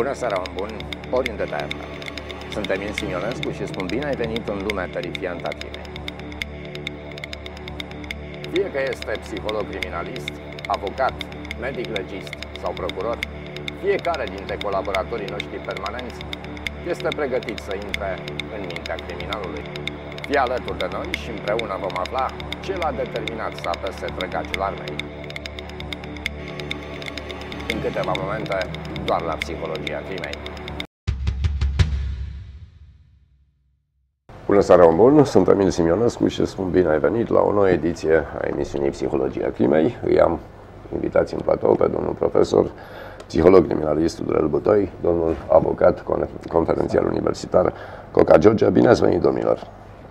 Bună seara, un bun, oriunde te afli. Sunt Emil Simionescu și spun bine ai venit în lumea terifiantă a crimei. Fie că este psiholog criminalist, avocat, medic legist sau procuror, fiecare dintre colaboratorii noștri permanenți este pregătit să intre în mintea criminalului. Fie alături de noi și împreună vom afla ce l-a determinat să apese trăgaciul armei. În câteva momente, doar la Psihologia Crimei. Bună seara, un bun! Sunt Emil Simionescu și spun bine ai venit la o nouă ediție a emisiunii Psihologia Crimei. Îi am invitați în platou pe domnul profesor, psiholog criminalist Tudorel Butoi, domnul avocat conferențiar universitar Coca George. Bine ați venit, domnilor!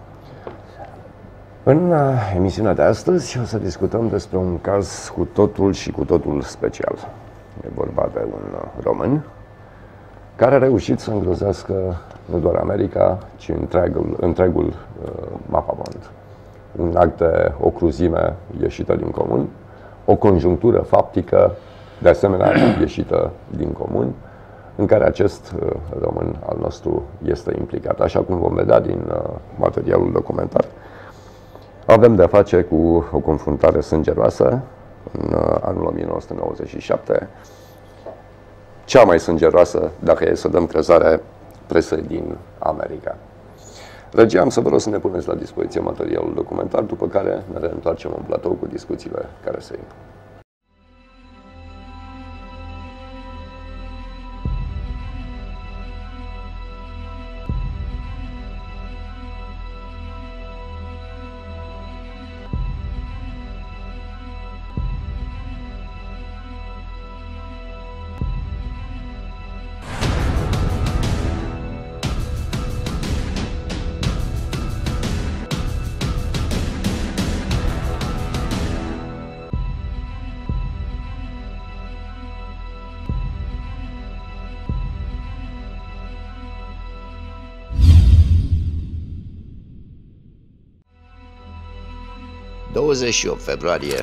În emisiunea de astăzi o să discutăm despre un caz cu totul special. E vorba de un român care a reușit să îngrozească nu doar America, ci întregul mapamond. Un act de o cruzime ieșită din comun, o conjunctură faptică de asemenea ieșită din comun, în care acest român al nostru este implicat. Așa cum vom vedea din materialul documentar, avem de-a face cu o confruntare sângeroasă în anul 1997, cea mai sângeroasă, dacă e să dăm crezare presei din America. Regia, am să vă rog să ne puneți la dispoziție materialul documentar, după care ne reîntoarcem în platou cu discuțiile care se iau. ...28 februarie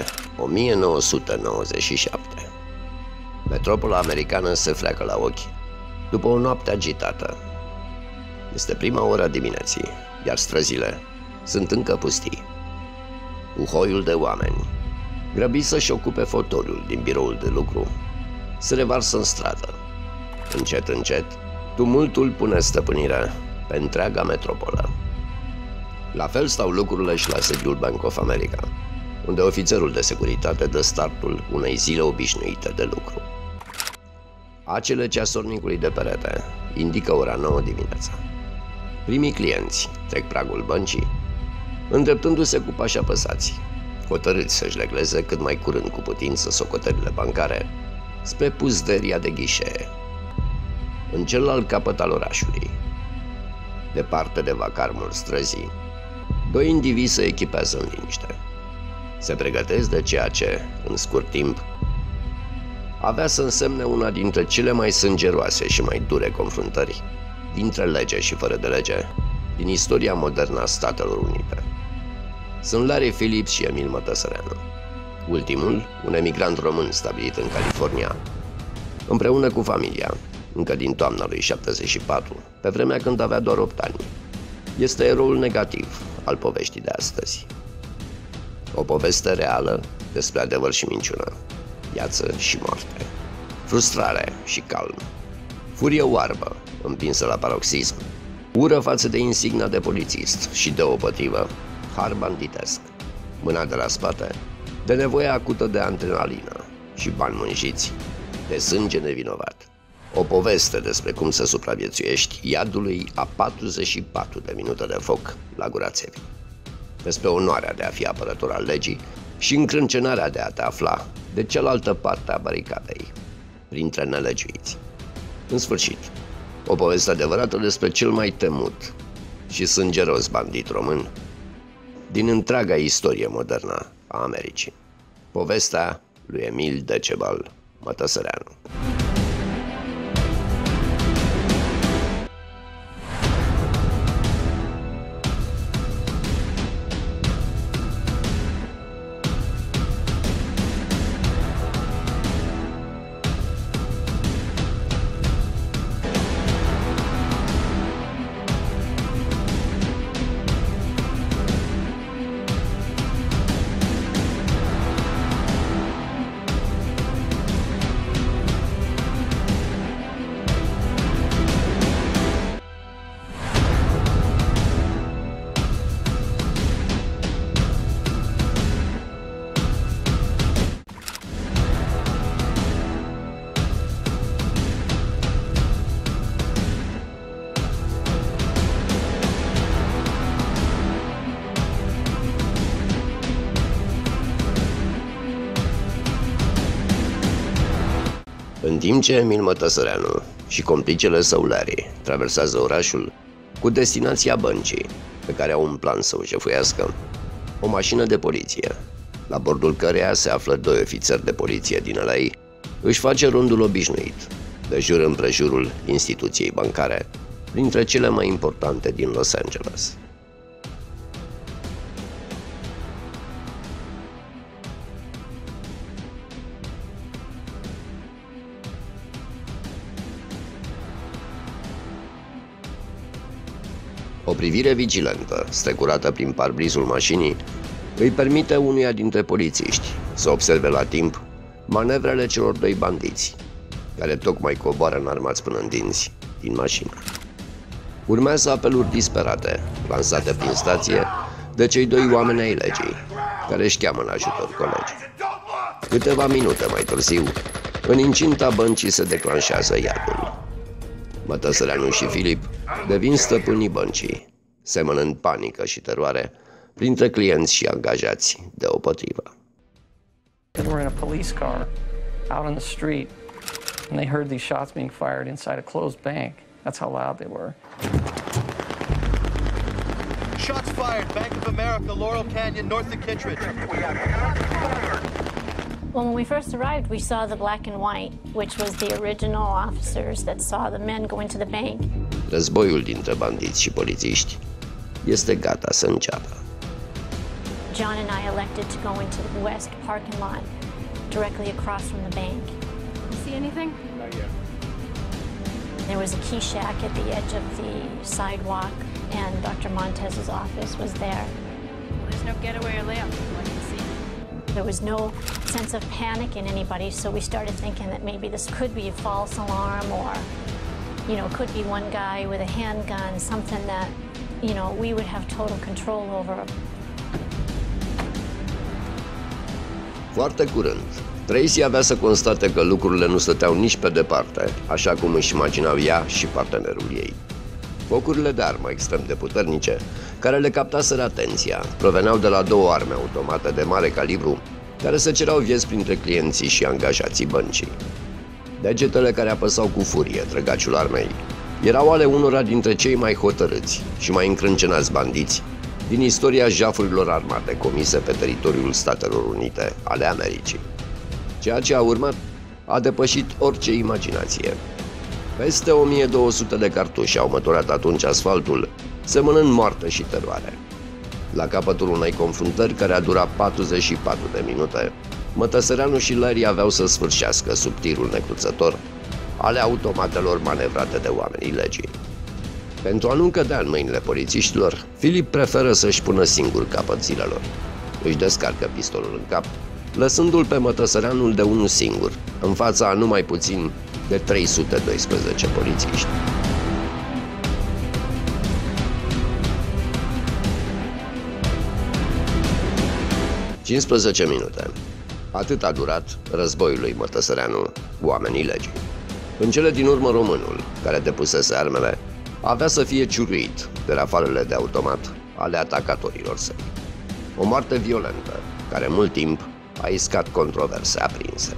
1997. Metropola americană se freacă la ochi după o noapte agitată. Este prima oră a dimineții, iar străzile sunt încă pustii. Uhoiul de oameni, grăbiți să-și ocupe fotoliul din biroul de lucru, se revarsă în stradă. Încet, încet, tumultul pune stăpânire pe întreaga metropolă. La fel stau lucrurile și la sediul Bank of America, unde ofițerul de securitate dă startul unei zile obișnuite de lucru. Acele ceasornicului de perete indică ora 9 dimineața. Primii clienți trec pragul băncii, îndreptându-se cu pași apăsați, hotărâți să-și regleze cât mai curând cu putință socotelile bancare spre puzderia de ghișee. În celălalt capăt al orașului, departe de vacarmul străzii, doi indivizi se echipează în liniște. Se pregătesc de ceea ce, în scurt timp, avea să însemne una dintre cele mai sângeroase și mai dure confruntări dintre lege și fără de lege din istoria modernă a Statelor Unite. Sunt Larry Phillips și Emil Mătăsăreanu. Ultimul, un emigrant român stabilit în California, împreună cu familia, încă din toamna lui 74, pe vremea când avea doar 8 ani. Este eroul negativ al poveștii de astăzi. O poveste reală despre adevăr și minciună, viață și moarte, frustrare și calm, furie oarbă împinsă la paroxism, ură față de insigna de polițist și deopotrivă har banditesc, mâna de la spate de nevoie acută de adrenalină și bani mânjiți de sânge nevinovat. O poveste despre cum să supraviețuiești iadului a 44 de minute de foc la Gura Țevii. Despre onoarea de a fi apărător al legii și încrâncenarea de a te afla de cealaltă parte a baricadei, printre nelegiuiți. În sfârșit, o poveste adevărată despre cel mai temut și sângeros bandit român din întreaga istorie modernă a Americii. Povestea lui Emil Decebal Mătăsăreanu. În timp ce Emil Mătăsăreanu și complicele său Larry traversează orașul cu destinația băncii, pe care au un plan să o jefuiască, o mașină de poliție, la bordul căreia se află 2 ofițeri de poliție din LA, își face rundul obișnuit, de jur împrejurul instituției bancare, printre cele mai importante din Los Angeles. O privire vigilentă, strecurată prin parbrizul mașinii, îi permite unuia dintre polițiști să observe la timp manevrele celor 2 bandiți, care tocmai coboară înarmați până în dinți din mașină. Urmează apeluri disperate, lansate prin stație de cei 2 oameni ai legii, care își cheamă în ajutor colegi. Câteva minute mai târziu, în incinta băncii se declanșează iadul. Mătăsăreanu și Filip devin stăpânii băncii, semănând panică și teroare printre clienți și angajați deopotrivă. They were in a police car out on the street and they heard these shots being fired inside a closed bank. That's how loud they were. Shots fired, Bank of America, Laurel Canyon, north of Kittredge. Well, when we first arrived, we saw the black and white, which was the original officers that saw the men go into the bank. Războiul dintre bandiți și polițiști este gata să înceapă. John and I elected to go into the west parking lot, directly across from the bank. You see anything? Not yet. There was a key shack at the edge of the sidewalk, and Dr. Montez's office was there. There's no getaway or layup from what you see. There was no sense of panic in anybody, so we started thinking that maybe this could be a false alarm, or, you know, could be one guy with a handgun, something that, you know, we would have total control over. Foarte curând, Tracy avea să constate că lucrurile nu stăteau nici pe departe, așa cum își imaginau ea și partenerul ei. Focurile de armă extrem de puternice, care le captaseră atenția, proveneau de la 2 arme automate de mare calibru, care se cereau vieți printre clienții și angajații băncii. Degetele care apăsau cu furie trăgaciul armei erau ale unora dintre cei mai hotărâți și mai încrâncenați bandiți din istoria jafurilor armate comise pe teritoriul Statelor Unite ale Americii. Ceea ce a urmat a depășit orice imaginație. Peste 1200 de cartuși au măturat atunci asfaltul, semănând moarte și teroare. La capătul unei confruntări care a durat 44 de minute, Mătăsăreanu și Larry aveau să sfârșească sub tirul necruțător ale automatelor manevrate de oamenii legii. Pentru a nu cădea în mâinile polițiștilor, Filip preferă să-și pună singur capăt zilelor. Își descarcă pistolul în cap, lăsându-l pe Mătăsăreanul de unul singur, în fața a numai puțin de 312 polițiști. – 15 minute. Atât a durat războiul lui Mătăsăreanu, oamenii legii. În cele din urmă, românul, care depusese armele, avea să fie ciuruit de rafalele de automat ale atacatorilor săi. O moarte violentă, care mult timp a iscat controverse aprinse.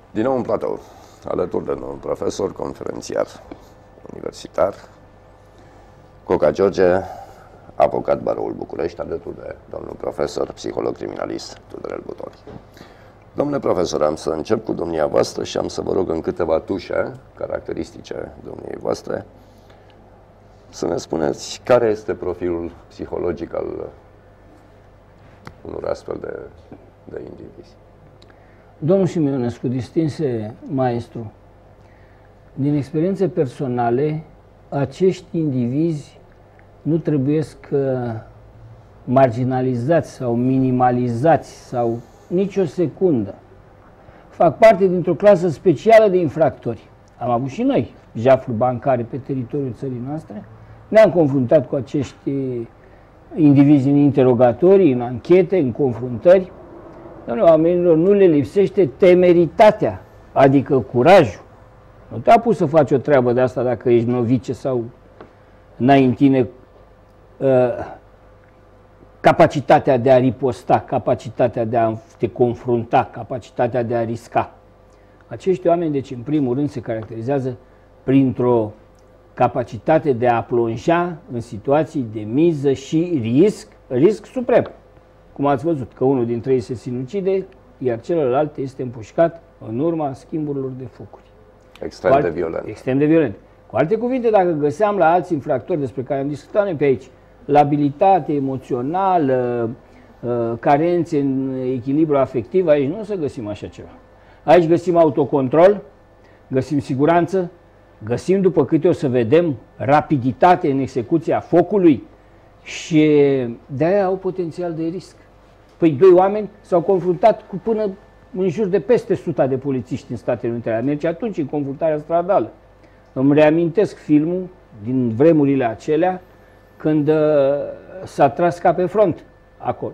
Din nou în platou, alături de un profesor conferențiar universitar, Coca George, avocat Baroul București, alături de domnul profesor, psiholog criminalist, Tudorel Butori. Domnule profesor, am să încep cu domnia voastră și am să vă rog în câteva tușe caracteristice domniei voastre să ne spuneți care este profilul psihologic al unor astfel de indivizi. Domnul Simeonescu, distinse maestru, din experiențe personale, acești indivizi nu trebuiesc marginalizați sau minimalizați sau nicio secundă. Fac parte dintr-o clasă specială de infractori. Am avut și noi jafuri bancare pe teritoriul țării noastre. Ne-am confruntat cu acești indivizi în interogatorii, în anchete, în confruntări. Doamne, oamenilor nu le lipsește temeritatea, adică curajul. Nu te-a pus să faci o treabă de asta dacă ești novice sau n-ai în tine capacitatea de a riposta, capacitatea de a te confrunta, capacitatea de a risca. Acești oameni, deci, în primul rând, se caracterizează printr-o capacitate de a plonja în situații de miză și risc suprem. Cum ați văzut, că unul dintre ei se sinucide, iar celălalt este împușcat în urma schimburilor de focuri. Extrem de violent. Extrem de violent. Cu alte cuvinte, dacă găseam la alți infractori despre care am discutat noi pe aici, labilitate emoțională, carențe în echilibru afectiv, aici nu o să găsim așa ceva. Aici găsim autocontrol, găsim siguranță, găsim după câte o să vedem rapiditate în execuția focului și de-aia au potențial de risc. Păi doi oameni s-au confruntat cu până în jur de peste 100 de polițiști în Statele Unite ale Americii, atunci în confruntarea stradală. Îmi reamintesc filmul din vremurile acelea când s-a tras ca pe front acolo.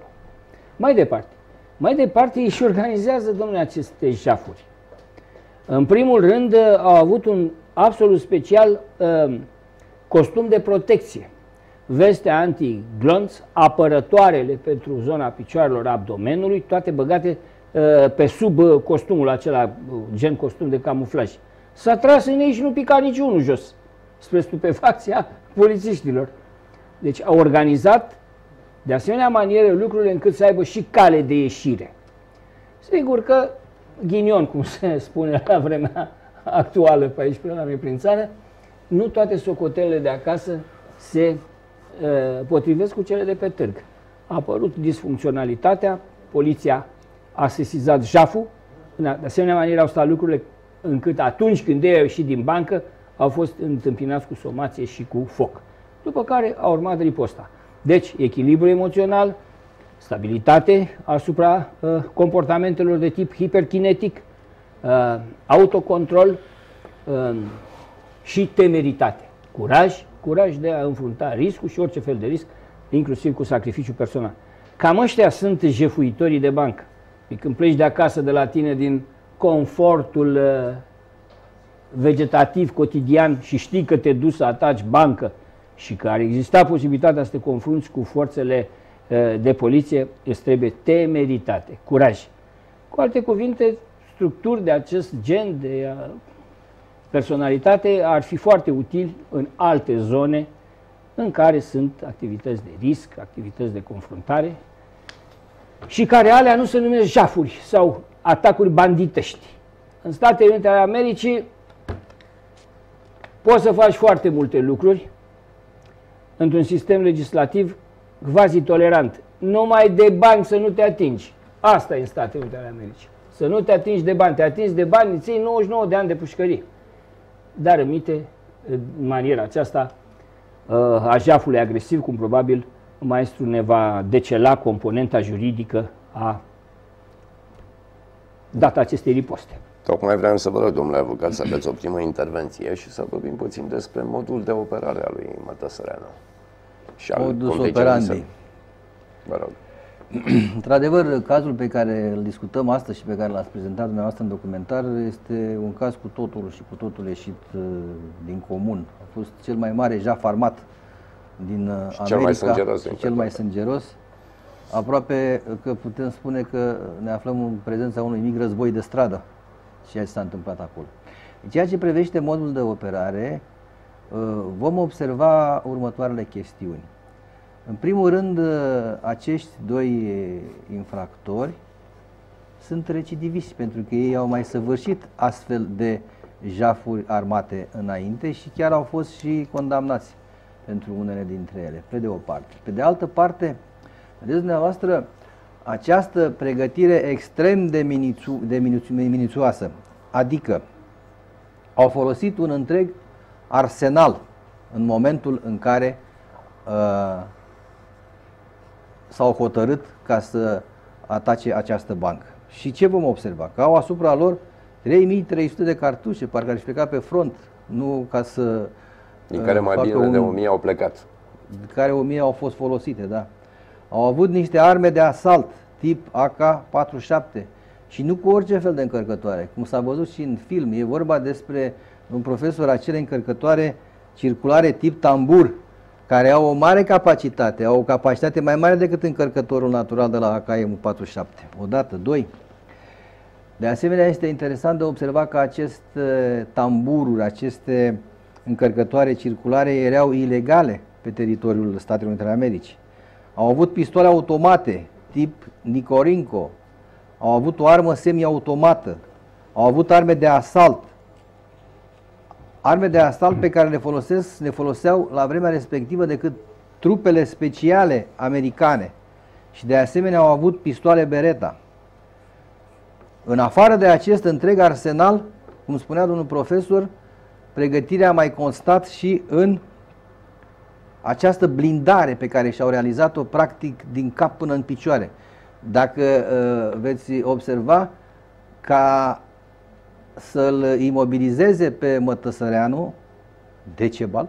Mai departe își organizează, domnule, aceste jafuri. În primul rând au avut un absolut special costum de protecție. Veste anti-glonț, apărătoarele pentru zona picioarelor, abdomenului, toate băgate pe sub costumul acela, gen costum de camuflaj. S-a tras în ei și nu pica niciunul jos, spre stupefacția polițiștilor. Deci au organizat de asemenea manieră lucrurile încât să aibă și cale de ieșire. Sigur că, ghinion, cum se spune la vremea actuală pe aici, până la mine prin țară, nu toate socotelele de acasă se potrivesc cu cele de pe târg. A apărut disfuncționalitatea, poliția a sesizat jaful, de asemenea manieră au stat lucrurile încât atunci când ei au ieșit din bancă, au fost întâmpinați cu somație și cu foc. După care a urmat riposta. Deci, echilibru emoțional, stabilitate asupra comportamentelor de tip hiperkinetic, autocontrol și temeritate. Curaj de a înfrunta riscul și orice fel de risc, inclusiv cu sacrificiu personal. Cam ăștia sunt jefuitorii de bancă. Când pleci de acasă de la tine din confortul vegetativ cotidian și știi că te duci să ataci bancă și că ar exista posibilitatea să te confrunți cu forțele de poliție, îți trebuie temeritate, curaj. Cu alte cuvinte, structuri de acest gen de personalitate ar fi foarte utili în alte zone în care sunt activități de risc, activități de confruntare și care alea nu se numesc jafuri sau atacuri banditești. În Statele Unite ale Americii poți să faci foarte multe lucruri într-un sistem legislativ quasi-tolerant. Numai de bani să nu te atingi. Asta e în Statele Unite ale Americii. Să nu te atingi de bani. Te atingi de bani, îți iei 99 de ani de pușcărie. Dar rămite în maniera aceasta a jafului agresiv, cum probabil maestru ne va decela componenta juridică a data acestei riposte. Tocmai vreau să vă rog, domnule avocat, să aveți o primă intervenție și să vorbim puțin despre modul de operare a lui Mătăsăreanu. Modus operandi. Vă rog. Într-adevăr, cazul pe care îl discutăm astăzi și pe care l-ați prezentat dumneavoastră în documentar este un caz cu totul și cu totul ieșit din comun. A fost cel mai mare jaf armat din America cel mai sângeros, și cel mai sângeros. Aproape că putem spune că ne aflăm în prezența unui mic război de stradă ceea ce s-a întâmplat acolo. În ceea ce privește modul de operare, vom observa următoarele chestiuni. În primul rând, acești doi infractori sunt recidiviști, pentru că ei au mai săvârșit astfel de jafuri armate înainte și chiar au fost și condamnați pentru unele dintre ele, pe de o parte. Pe de altă parte, vedeți dumneavoastră, această pregătire extrem de minuțioasă, adică au folosit un întreg arsenal în momentul în care s-au hotărât ca să atace această bancă. Și ce vom observa? Că au asupra lor 3300 de cartușe, parcă ar fi plecat pe front, nu ca să... Din care mai bine de 1000 au plecat. Din care 1000 au fost folosite, da. Au avut niște arme de asalt, tip AK-47 și nu cu orice fel de încărcătoare, cum s-a văzut și în film. E vorba despre un profesor, acele încărcătoare circulare tip tambur, care au o mare capacitate, au o capacitate mai mare decât încărcătorul natural de la AK-47. Odată, doi. De asemenea, este interesant de observa că aceste tambururi, aceste încărcătoare circulare erau ilegale pe teritoriul Statelor Unite ale Americii. Au avut pistoale automate, tip Nicorinco, au avut o armă semi-automată, au avut arme de asalt. Arme de asalt pe care le foloseau la vremea respectivă decât trupele speciale americane. Și de asemenea au avut pistoale Beretta. În afară de acest întreg arsenal, cum spunea domnul profesor, pregătirea a mai constat și în această blindare pe care și-au realizat-o practic din cap până în picioare. Dacă veți observa, ca să-l imobilizeze pe Mătăsăreanu, Decebal,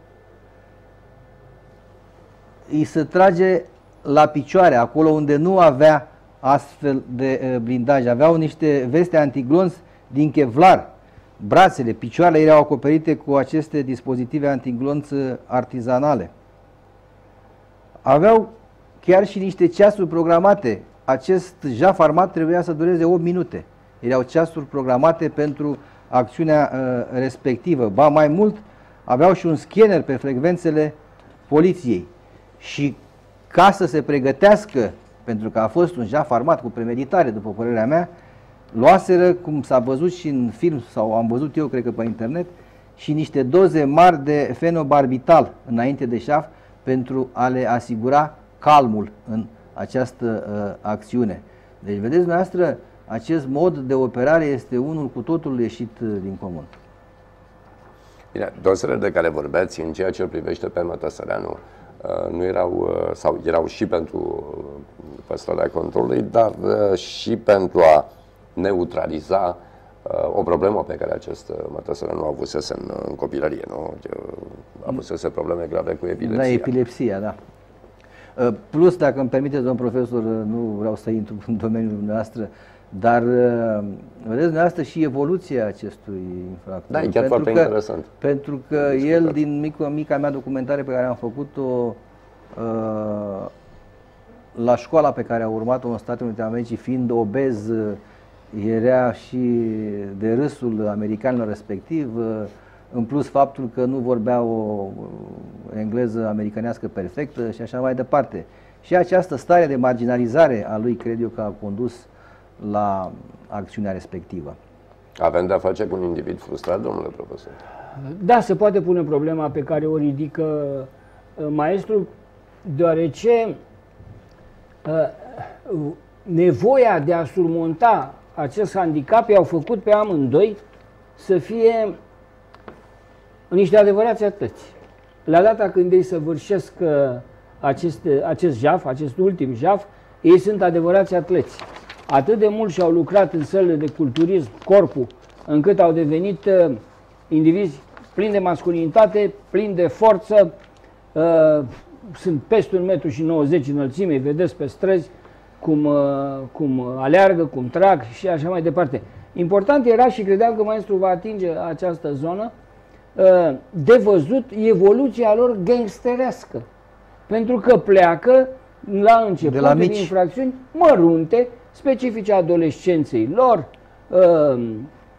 îi se trage la picioare, acolo unde nu avea astfel de blindaj. Aveau niște veste antiglonț din Kevlar. Brațele, picioarele erau acoperite cu aceste dispozitive antiglonț artizanale. Aveau chiar și niște ceasuri programate. Acest jaf armat trebuia să dureze 8 minute. Erau ceasuri programate pentru acțiunea respectivă. Ba mai mult, aveau și un scanner pe frecvențele poliției. Și ca să se pregătească, pentru că a fost un jaf armat cu premeditare, după părerea mea, luaseră, cum s-a văzut și în film, sau am văzut eu, cred că pe internet, și niște doze mari de fenobarbital înainte de jaf pentru a le asigura calmul în această acțiune. Deci, vedeți dumneavoastră, acest mod de operare este unul cu totul ieșit din comun. Bine, dosele de care vorbeați în ceea ce îl privește pe Mătăsăreanu nu erau, sau erau și pentru păstrarea controlului, dar și pentru a neutraliza o problemă pe care acest Mătăsăreanu a avusese în copilărie, nu? Avusese probleme grave cu epilepsia. Da, epilepsia, da. Plus, dacă îmi permiteți, domn profesor, nu vreau să intru în domeniul dumneavoastră, dar vedeți dumneavoastră și evoluția acestui infractor. Da, e chiar foarte interesant. Pentru că el, din mica mea documentare pe care am făcut-o la școala pe care a urmat-o în Statele Unite ale Americii, fiind obez, era și de râsul americanilor respectiv, în plus faptul că nu vorbea o engleză americanească perfectă și așa mai departe. Și această stare de marginalizare a lui, cred eu, că a condus la acțiunea respectivă. Avem de-a face cu un individ frustrat, domnule profesor? Da, se poate pune problema pe care o ridică maestru, deoarece nevoia de a surmonta acest handicap i-au făcut pe amândoi să fie niște adevărați atleți. La data când ei săvârșesc acest jaf, acest ultim jaf, ei sunt adevărați atleți. Atât de mult și-au lucrat în sălile de culturism corpul, încât au devenit indivizi plini de masculinitate, plini de forță, sunt peste 1,90 m înălțime, vedeți pe străzi cum aleargă, cum trag și așa mai departe. Important era, și credeam că maestru va atinge această zonă, de văzut evoluția lor gangsterească. Pentru că pleacă la început de infracțiuni mărunte, specifice adolescenței lor,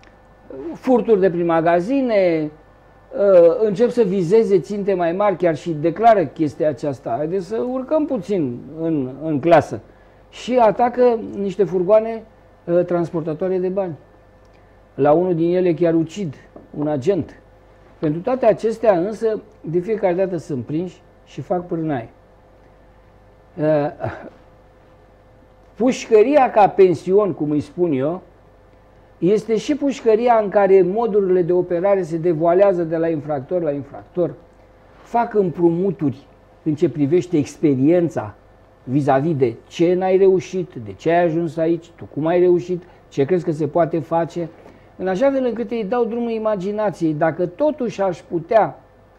furturi de prin magazine, încep să vizeze ținte mai mari, chiar și declară chestia aceasta. Haideți să urcăm puțin în clasă. Și atacă niște furgoane transportatoare de bani. La unul din ele chiar ucid un agent. Pentru toate acestea însă, de fiecare dată sunt prinși și fac pârnaie. Pușcăria ca pension, cum îi spun eu, este și pușcăria în care modurile de operare se devoalează de la infractor la infractor, fac împrumuturi în ce privește experiența vis-a-vis de ce n-ai reușit, de ce ai ajuns aici, tu cum ai reușit, ce crezi că se poate face, în așa fel încât îi dau drumul imaginației. Dacă totuși aș putea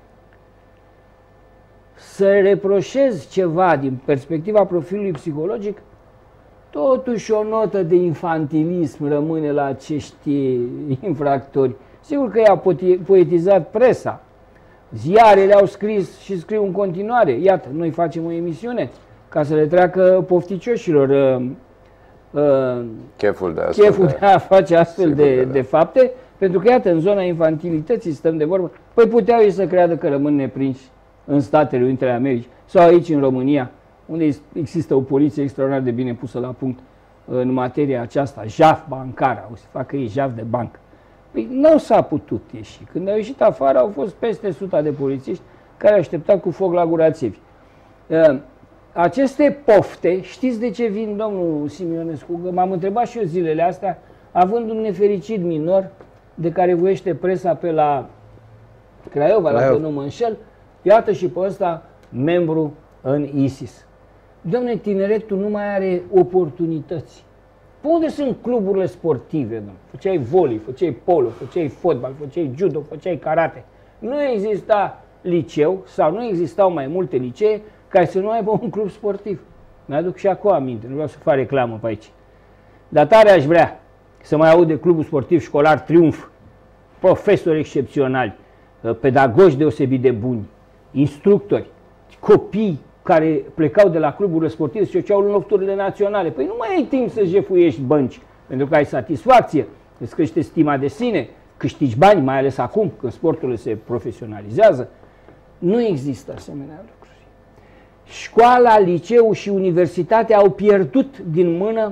să reproșez ceva din perspectiva profilului psihologic, totuși o notă de infantilism rămâne la acești infractori. Sigur că i-a poetizat presa, ziarele au scris și scriu în continuare. Iată, noi facem o emisiune ca să le treacă pofticioșilor cheful de a face astfel de fapte, pentru că, iată, în zona infantilității stăm de vorbă. Păi puteau ei să creadă că rămân neprinși în Statele Unite ale Americii sau aici în România, unde există o poliție extraordinar de bine pusă la punct în materia aceasta, jaf bancară, o să facă ei jaf de bancă. Păi nu s-a putut ieși. Când au ieșit afară au fost peste 100 de polițiști care așteptau cu foc la gura țevi. Aceste pofte, știți de ce vin, domnul Simionescu? M-am întrebat și eu zilele astea, având un nefericit minor de care voiește presa pe la Craiova, dacă nu mă înșel, iată și pe ăsta membru în ISIS. Dom'le, tineretul nu mai are oportunități. Pe unde sunt cluburile sportive, domnule? Făceai volei, făceai polo, făceai fotbal, făceai judo, făceai karate. Nu exista liceu sau nu existau mai multe licee care să nu aibă un club sportiv. Mi-aduc și acum aminte, nu vreau să fac reclamă pe aici. Dar tare aș vrea să mai aud de clubul sportiv școlar Triumf, profesori excepționali, pedagogi deosebit de buni, instructori, copii care plecau de la cluburile sportive și se duceau în lofturile naționale. Păi nu mai ai timp să jefuiești bănci, pentru că ai satisfacție, îți crește stima de sine, câștigi bani, mai ales acum, când sportul se profesionalizează. Nu există asemenea lucruri. Școala, liceul și universitatea au pierdut din mână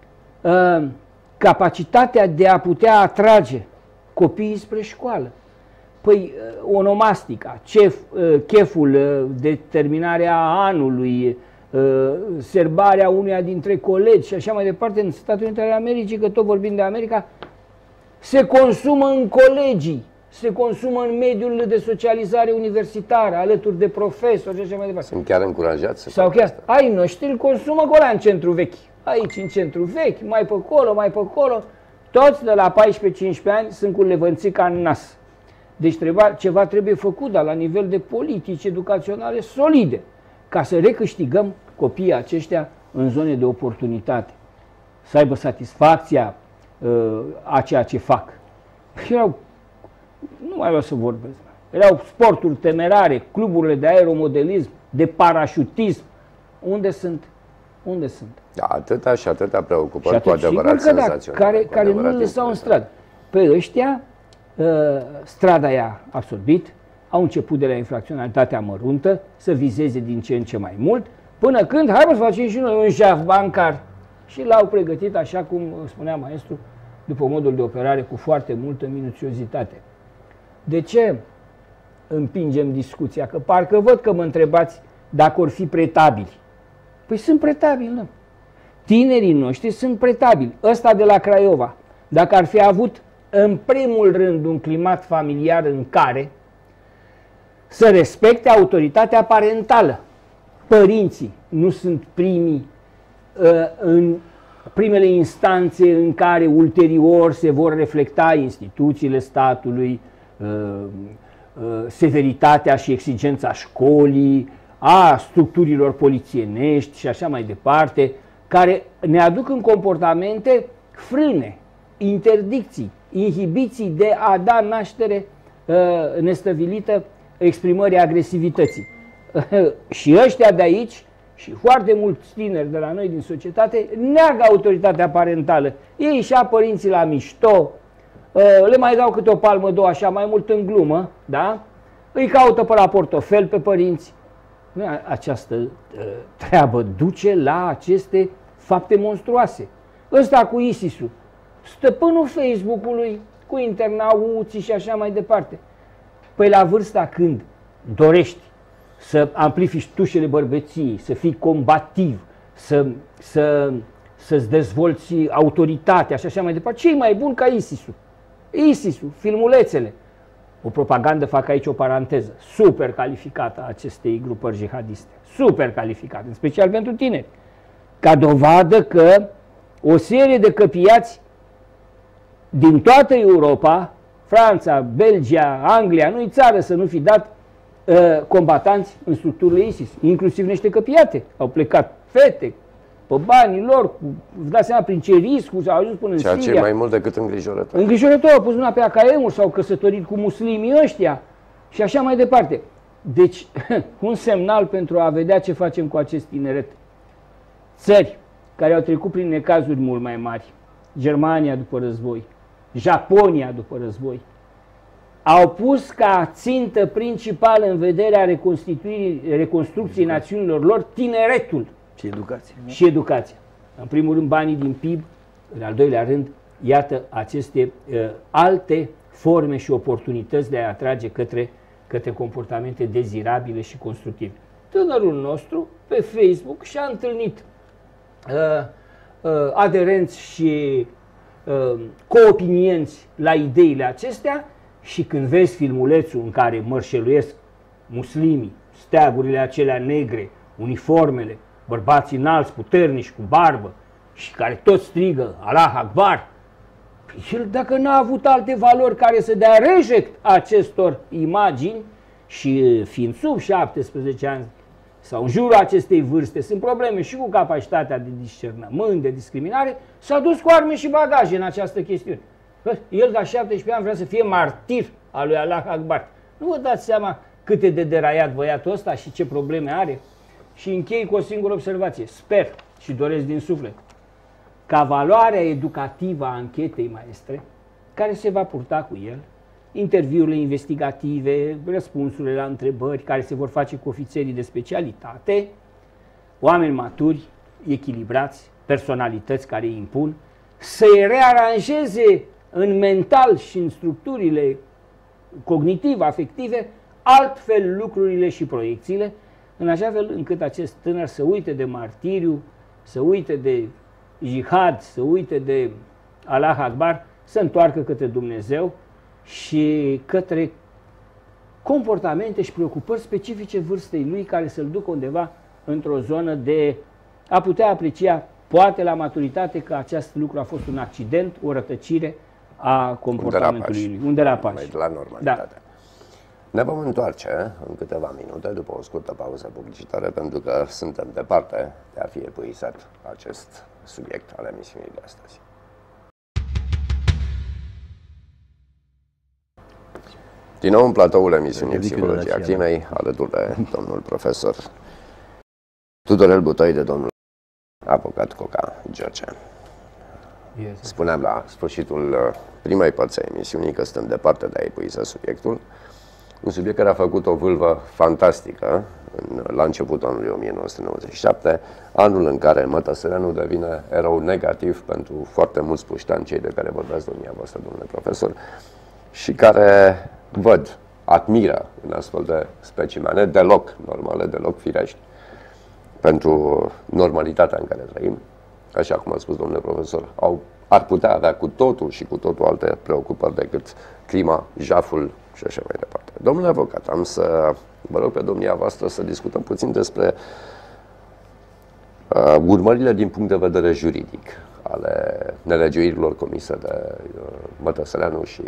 capacitatea de a putea atrage copiii spre școală. Păi onomastica, cheful, determinarea anului, serbarea unuia dintre colegi și așa mai departe, în Statele Unite ale Americii, că tot vorbim de America, se consumă în colegii, se consumă în mediul de socializare universitară, alături de profesori și așa mai departe. Sunt chiar încurajați. Sau chiar, ai noștri îl consumă cu ăla în centru vechi. Aici, în centru vechi, mai pe acolo, mai pe acolo. Toți de la 14-15 ani sunt cu levănțica în nas. Deci ceva trebuie făcut, dar la nivel de politici educaționale solide, ca să recâștigăm copiii aceștia în zone de oportunitate. Să aibă satisfacția a ceea ce fac. Erau, nu mai vreau să vorbesc, erau sporturi temerare, cluburile de aeromodelism, de parașutism. Unde sunt? Unde sunt? Da, atâta și atâta preocupări cu adevărat senzaționale. Care nu le lăsau în stradă. Pe ăștia, strada i-a absorbit, au început de la infracționalitatea măruntă să vizeze din ce în ce mai mult, până când, hai să facem și noi un jaf bancar. Și l-au pregătit, așa cum spunea maestru, după modul de operare cu foarte multă minuțiozitate. De ce împingem discuția? Că parcă văd că mă întrebați dacă or fi pretabili. Păi sunt pretabili, nu? Tinerii noștri sunt pretabili. Ăsta de la Craiova, dacă ar fi avut în primul rând un climat familiar în care să respecte autoritatea parentală. Părinții nu sunt primii în primele instanțe în care ulterior se vor reflecta instituțiile statului, severitatea și exigența școlii, a structurilor polițienești și așa mai departe, care ne aduc în comportamente frâne, interdicții, inhibiții de a da naștere nestăvilită exprimării agresivității. Și ăștia de aici și foarte mulți tineri de la noi din societate neagă autoritatea parentală. Ei își ia părinții la mișto, le mai dau câte o palmă, două, așa, mai mult în glumă, da? Îi caută pe la portofel pe părinți. Această treabă duce la aceste fapte monstruoase. Ăsta cu ISIS-ul, stăpânul Facebook-ului, cu internauții și așa mai departe. Păi la vârsta când dorești să amplifici tușele bărbăției, să fii combativ, să-ți dezvolți autoritatea și așa mai departe, ce e mai bun ca ISIS-ul? ISIS-ul, filmulețele. O propagandă, fac aici o paranteză, super calificată a acestei grupări jihadiste, super calificată, în special pentru tineri, ca dovadă că o serie de căpiați din toată Europa, Franța, Belgia, Anglia, nu-i țară să nu fi dat combatanți în structurile ISIS, inclusiv niște căpiate. Au plecat fete, pe banii lor, vă dați seama prin ce riscuri s-au ajuns până în Siria. Ceea ce e mai mult decât îngrijorător. Îngrijorător, au pus mâna pe AKM-uri, s-au căsătorit cu muslimii ăștia și așa mai departe. Deci, un semnal pentru a vedea ce facem cu acest tineret. Țări care au trecut prin necazuri mult mai mari, Germania după război, Japonia după război, au pus ca țintă principală în vederea reconstrucției națiunilor lor tineretul. Și educația. Și educația. În primul rând banii din PIB, în al doilea rând, iată aceste alte forme și oportunități de a atrage către comportamente dezirabile și constructive. Tânărul nostru pe Facebook și-a întâlnit aderenți și coopinienți la ideile acestea și când vezi filmulețul în care mărșăluiesc muslimii, steagurile acelea negre, uniformele, bărbații înalți, puternici, cu barbă și care tot strigă Allah Akbar, el dacă n-a avut alte valori care să dea reject acestor imagini și fiind sub 17 ani sau în jurul acestei vârste, sunt probleme și cu capacitatea de discernământ, de discriminare, s-a dus cu arme și bagaje în această chestiune. El la 17 ani vrea să fie martir al lui Allah Akbar. Nu vă dați seama cât e de deraiat băiatul ăsta și ce probleme are? Și închei cu o singură observație. Sper și doresc din suflet ca valoarea educativă a anchetei maestre, care se va purta cu el, interviurile investigative, răspunsurile la întrebări care se vor face cu ofițerii de specialitate, oameni maturi, echilibrați, personalități care îi impun, să-i rearanjeze în mental și în structurile cognitiv-afective altfel lucrurile și proiecțiile, în așa fel încât acest tânăr să uite de martiriu, să uite de jihad, să uite de Allah Akbar, să întoarcă către Dumnezeu și către comportamente și preocupări specifice vârstei lui care să-l ducă undeva într-o zonă de a putea aprecia, poate la maturitate, că acest lucru a fost un accident, o rătăcire a comportamentului lui. Un derapaj. Mai de la normalitate. Da. Ne vom întoarce în câteva minute după o scurtă pauză publicitară, pentru că suntem departe de a fi epuizat acest subiect al emisiunii de astăzi. Din nou în platoul emisiunii Psihologia Crimei, alături de domnul profesor Tudorel Butoi, de domnul avocat Coca George. Spuneam la sfârșitul primei părți a emisiunii că suntem departe de a epuiza subiectul. Un subiect care a făcut o vâlvă fantastică la începutul anului 1997, anul în care Mătăsăreanu devine erou negativ pentru foarte mulți puștani, cei de care vorbeați dumneavoastră, domnule profesor, și care văd, admiră în astfel de specimene, deloc normale, deloc firești, pentru normalitatea în care trăim, așa cum a spus domnule profesor, ar putea avea cu totul și cu totul alte preocupări decât clima, jaful și așa mai departe. Domnule avocat, am să vă rog pe dumneavoastră să discutăm puțin despre urmările din punct de vedere juridic ale nelegiuirilor comise de Mătăsăreanu și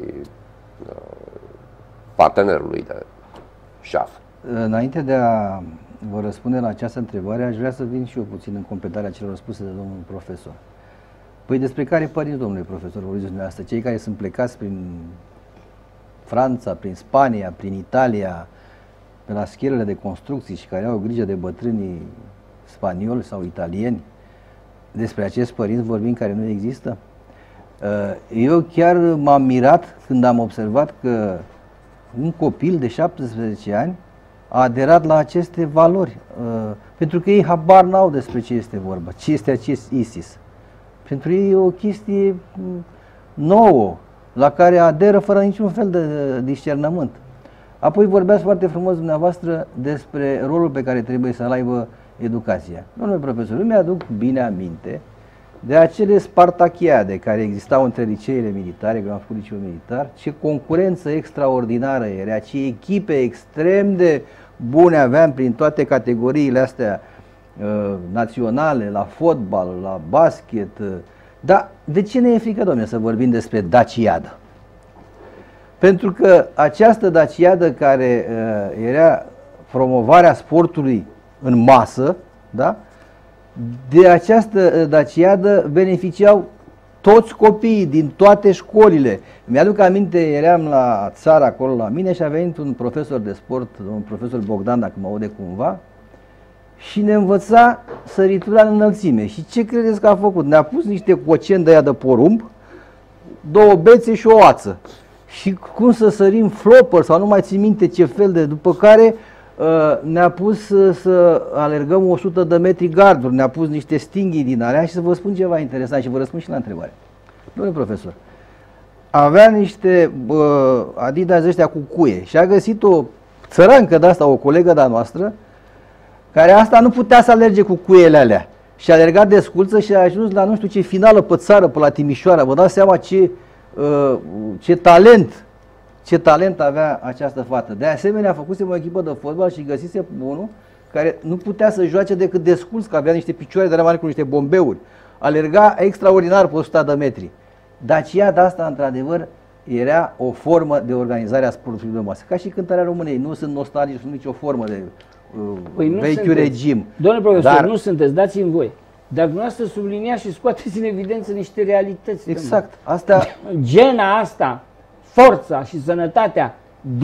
partenerul lui de șaf. Înainte de a vă răspunde la această întrebare, aș vrea să vin și eu puțin în completarea celor spuse de domnul profesor. Păi despre care părinți, domnule profesor, vorbiți dumneavoastră? Cei care sunt plecați prin Franța, prin Spania, prin Italia, pe la schierele de construcții și care au grijă de bătrânii spanioli sau italieni? Despre acești părinți vorbim care nu există? Eu chiar m-am mirat când am observat că un copil de 17 ani a aderat la aceste valori, pentru că ei habar n-au despre ce este vorba, ce este acest ISIS. Pentru ei e o chestie nouă, la care aderă fără niciun fel de discernământ. Apoi vorbeați foarte frumos dumneavoastră despre rolul pe care trebuie să-l aibă educația. Domnule profesor, îmi aduc bine aminte de acele spartachiade care existau între liceele militare, că am făcut liceul militar, ce concurență extraordinară era, ce echipe extrem de bune aveam prin toate categoriile astea naționale, la fotbal, la basket. Dar de ce ne e frică, domnule, să vorbim despre daciadă? Pentru că această daciadă care era promovarea sportului în masă, da? De această daciadă beneficiau toți copiii din toate școlile. Mi-aduc aminte, eram la țară acolo la mine și a venit un profesor de sport, un profesor Bogdan, dacă mă aude cumva, și ne învăța săritura în înălțime. Și ce credeți că a făcut? Ne-a pus niște coceni de aia de porumb, 2 bețe și o ață. Și cum să sărim flopper sau nu mai țin minte ce fel de, după care ne-a pus să alergăm 100 de metri garduri, ne-a pus niște stinghii din alea și să vă spun ceva interesant și vă răspund și la întrebare. Domnule profesor, avea niște Adidas ăștia cu cuie și a găsit o țărancă de asta, o colegă de-a noastră, care asta nu putea să alerge cu cuiele alea. Și a alergat desculță și a ajuns la nu știu ce finală pe țară, pe la Timișoara. Vă dați seama ce talent avea această fată. De asemenea, a făcuse o echipă de fotbal și găsise unul care nu putea să joace decât desculț, că avea niște picioare de rămâne cu niște bombeuri. Alerga extraordinar pe 100 de metri. Dacia de asta, într-adevăr, era o formă de organizare a sportului de masă. Ca și cântarea României. Nu sunt nostalgici, nu sunt nicio formă de vechiul regim. Domnule profesor, dar nu sunteți, dați-mi voi. Dar dumneavoastră subliniați și scoateți în evidență niște realități. Exact. Astea... Gena asta, forța și sănătatea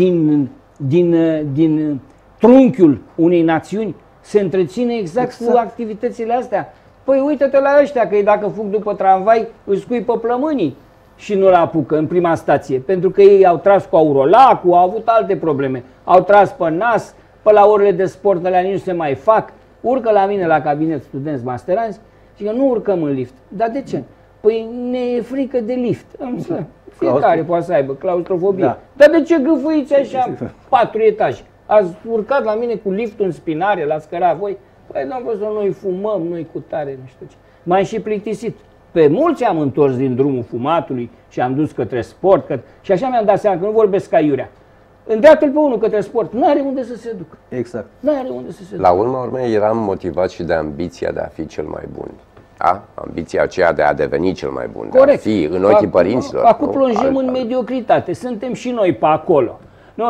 din trunchiul unei națiuni se întreține exact cu activitățile astea. Păi uite-te la ăștia, că dacă fug după tramvai, își scuipă plămânii și nu-l apucă în prima stație. Pentru că ei au tras cu aurolacul, au avut alte probleme. Au tras pe nas, pe la orele de sport alea nici nu se mai fac. Urcă la mine la cabinet studenți masteranți și că nu urcăm în lift. Dar de ce? Păi ne e frică de lift. Fiecare poate să aibă claustrofobie. Da. Dar de ce gâfâiți așa 4 etaje? Ați urcat la mine cu liftul în spinare, l-ați cărat voi? Păi, domnul profesor, noi fumăm, noi cu tare, nu știu ce. M-am și plictisit. Pe mulți am întors din drumul fumatului și am dus către sport. Și așa mi-am dat seama că nu vorbesc ca iurea. Îndreaptă-l pe unul către sport. N-are unde să se ducă. Exact. N-are unde să se ducă. La urma urmei eram motivat și de ambiția de a fi cel mai bun. Da? Ambiția aceea de a deveni cel mai bun. Corect. De a fi în ochii părinților. Acum plonjăm în mediocritate. Suntem și noi pe acolo.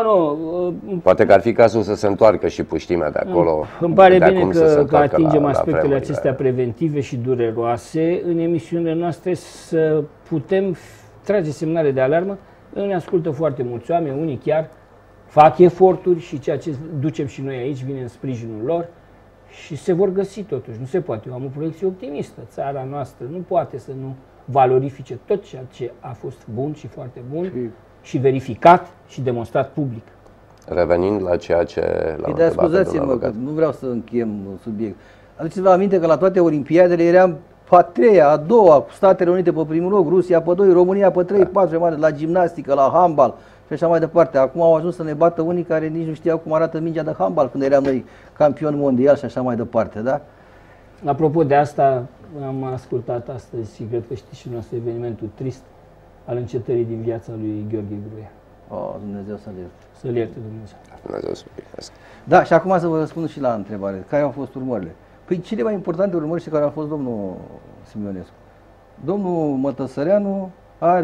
Poate că ar fi cazul să se întoarcă și puștimea de acolo. Îmi pare bine că atingem aspectele acestea preventive și dureroase în emisiunile noastre, să putem trage semnale de alarmă. Ne ascultă foarte mulți oameni, unii chiar fac eforturi și ceea ce ducem și noi aici vine în sprijinul lor și se vor găsi totuși. Nu se poate. Eu am o proiecție optimistă. Țara noastră nu poate să nu valorifice tot ceea ce a fost bun și foarte bun și verificat și demonstrat public. Revenind la ceea ce l-am întrebat. Scuzați-mă că nu vreau să încheiem subiect. Aduceți-vă aminte că la toate olimpiadele eram pe a treia, a doua, Statele Unite pe primul loc, Rusia pe 2, România pe 3, 4, la gimnastică, la handbal și așa mai departe. Acum au ajuns să ne bată unii care nici nu știau cum arată mingea de handbal când eram noi campioni mondial și așa mai departe, da? Apropo de asta, am ascultat astăzi și cred că știți și nostru evenimentul trist al încetării din viața lui Gheorghe Gruia. Dumnezeu să-l ierte. Să-l ierte Dumnezeu. Dumnezeu să privesc. Da, și acum să vă răspund și la întrebare. Care au fost urmările? Păi cele mai importante urmări și care au fost domnul Simionescu. Domnul Mătăsăreanu a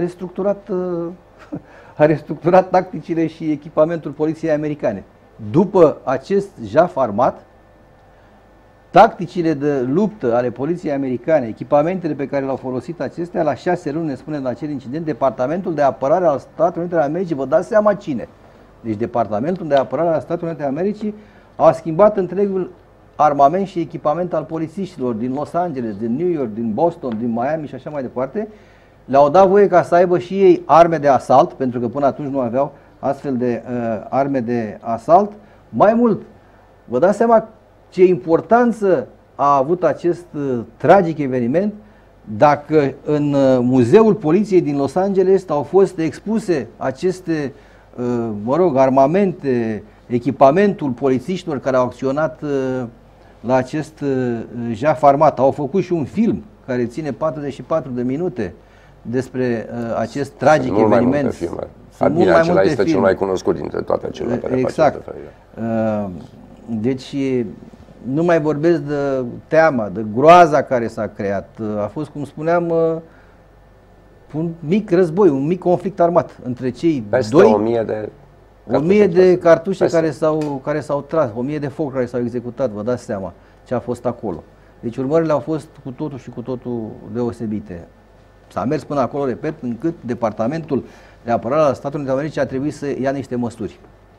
restructurat tacticile și echipamentul poliției americane. După acest jaf armat, tacticile de luptă ale poliției americane, echipamentele pe care le-au folosit acestea, la 6 luni, ne spune în acel incident, Departamentul de Apărare al Statelor Unite ale Americii, vă dați seama cine? Deci Departamentul de Apărare al Statelor Unite ale Americii a schimbat întregul armament și echipament al polițiștilor din Los Angeles, din New York, din Boston, din Miami și așa mai departe le-au dat voie ca să aibă și ei arme de asalt, pentru că până atunci nu aveau astfel de arme de asalt. Mai mult, vă dați seama ce importanță a avut acest tragic eveniment dacă în Muzeul Poliției din Los Angeles au fost expuse aceste, armamente, echipamentul polițiștilor care au acționat la acest jaf armat. Au făcut și un film care ține 44 de minute despre acest tragic eveniment. Bine, acela este cel mai cunoscut dintre toate cele care exact. Deci nu mai vorbesc de teama, de groaza care s-a creat. A fost, cum spuneam, un mic război, un mic conflict armat între cei peste doi. 1000 de cartușe care s-au tras, 1000 de foc care s-au executat, vă dați seama ce a fost acolo. Deci urmările au fost cu totul și cu totul deosebite. S-a mers până acolo, repet, încât Departamentul de Apărare al Statelor Unite Americii a trebuit să ia niște măsuri.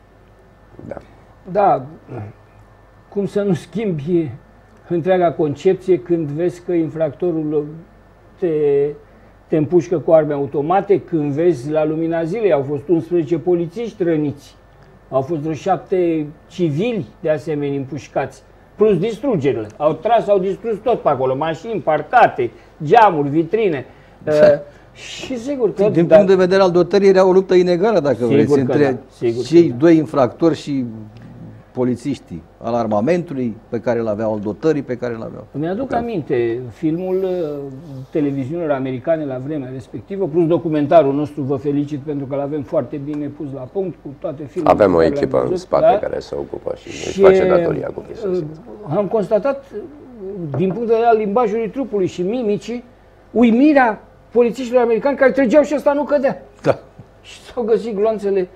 Da, cum să nu schimbi întreaga concepție când vezi că infractorul te împușcă cu arme automate, când vezi la lumina zilei au fost 11 polițiști răniți, au fost vreo 7 civili de asemenea împușcați, plus distrugerile. Au tras, au distrus tot pe acolo, mașini parcate, geamuri, vitrine. Și sigur că... Din punct de vedere al dotării era o luptă inegală, dacă vreți, între cei doi infractori și polițiștii, al armamentului pe care îl aveau, al dotării pe care îl aveau. Îmi aduc aminte filmul televiziunilor americane la vremea respectivă, plus documentarul nostru, vă felicit pentru că l-avem foarte bine pus la punct cu toate filmele. Avem o echipă în spate care se ocupă și își face datoria cu chestia. Am constatat, din punct de vedere al limbajului trupului și mimicii, uimirea polițiștilor americani care trăgeau și ăsta nu cădea. Da. Și s-au găsit gloanțele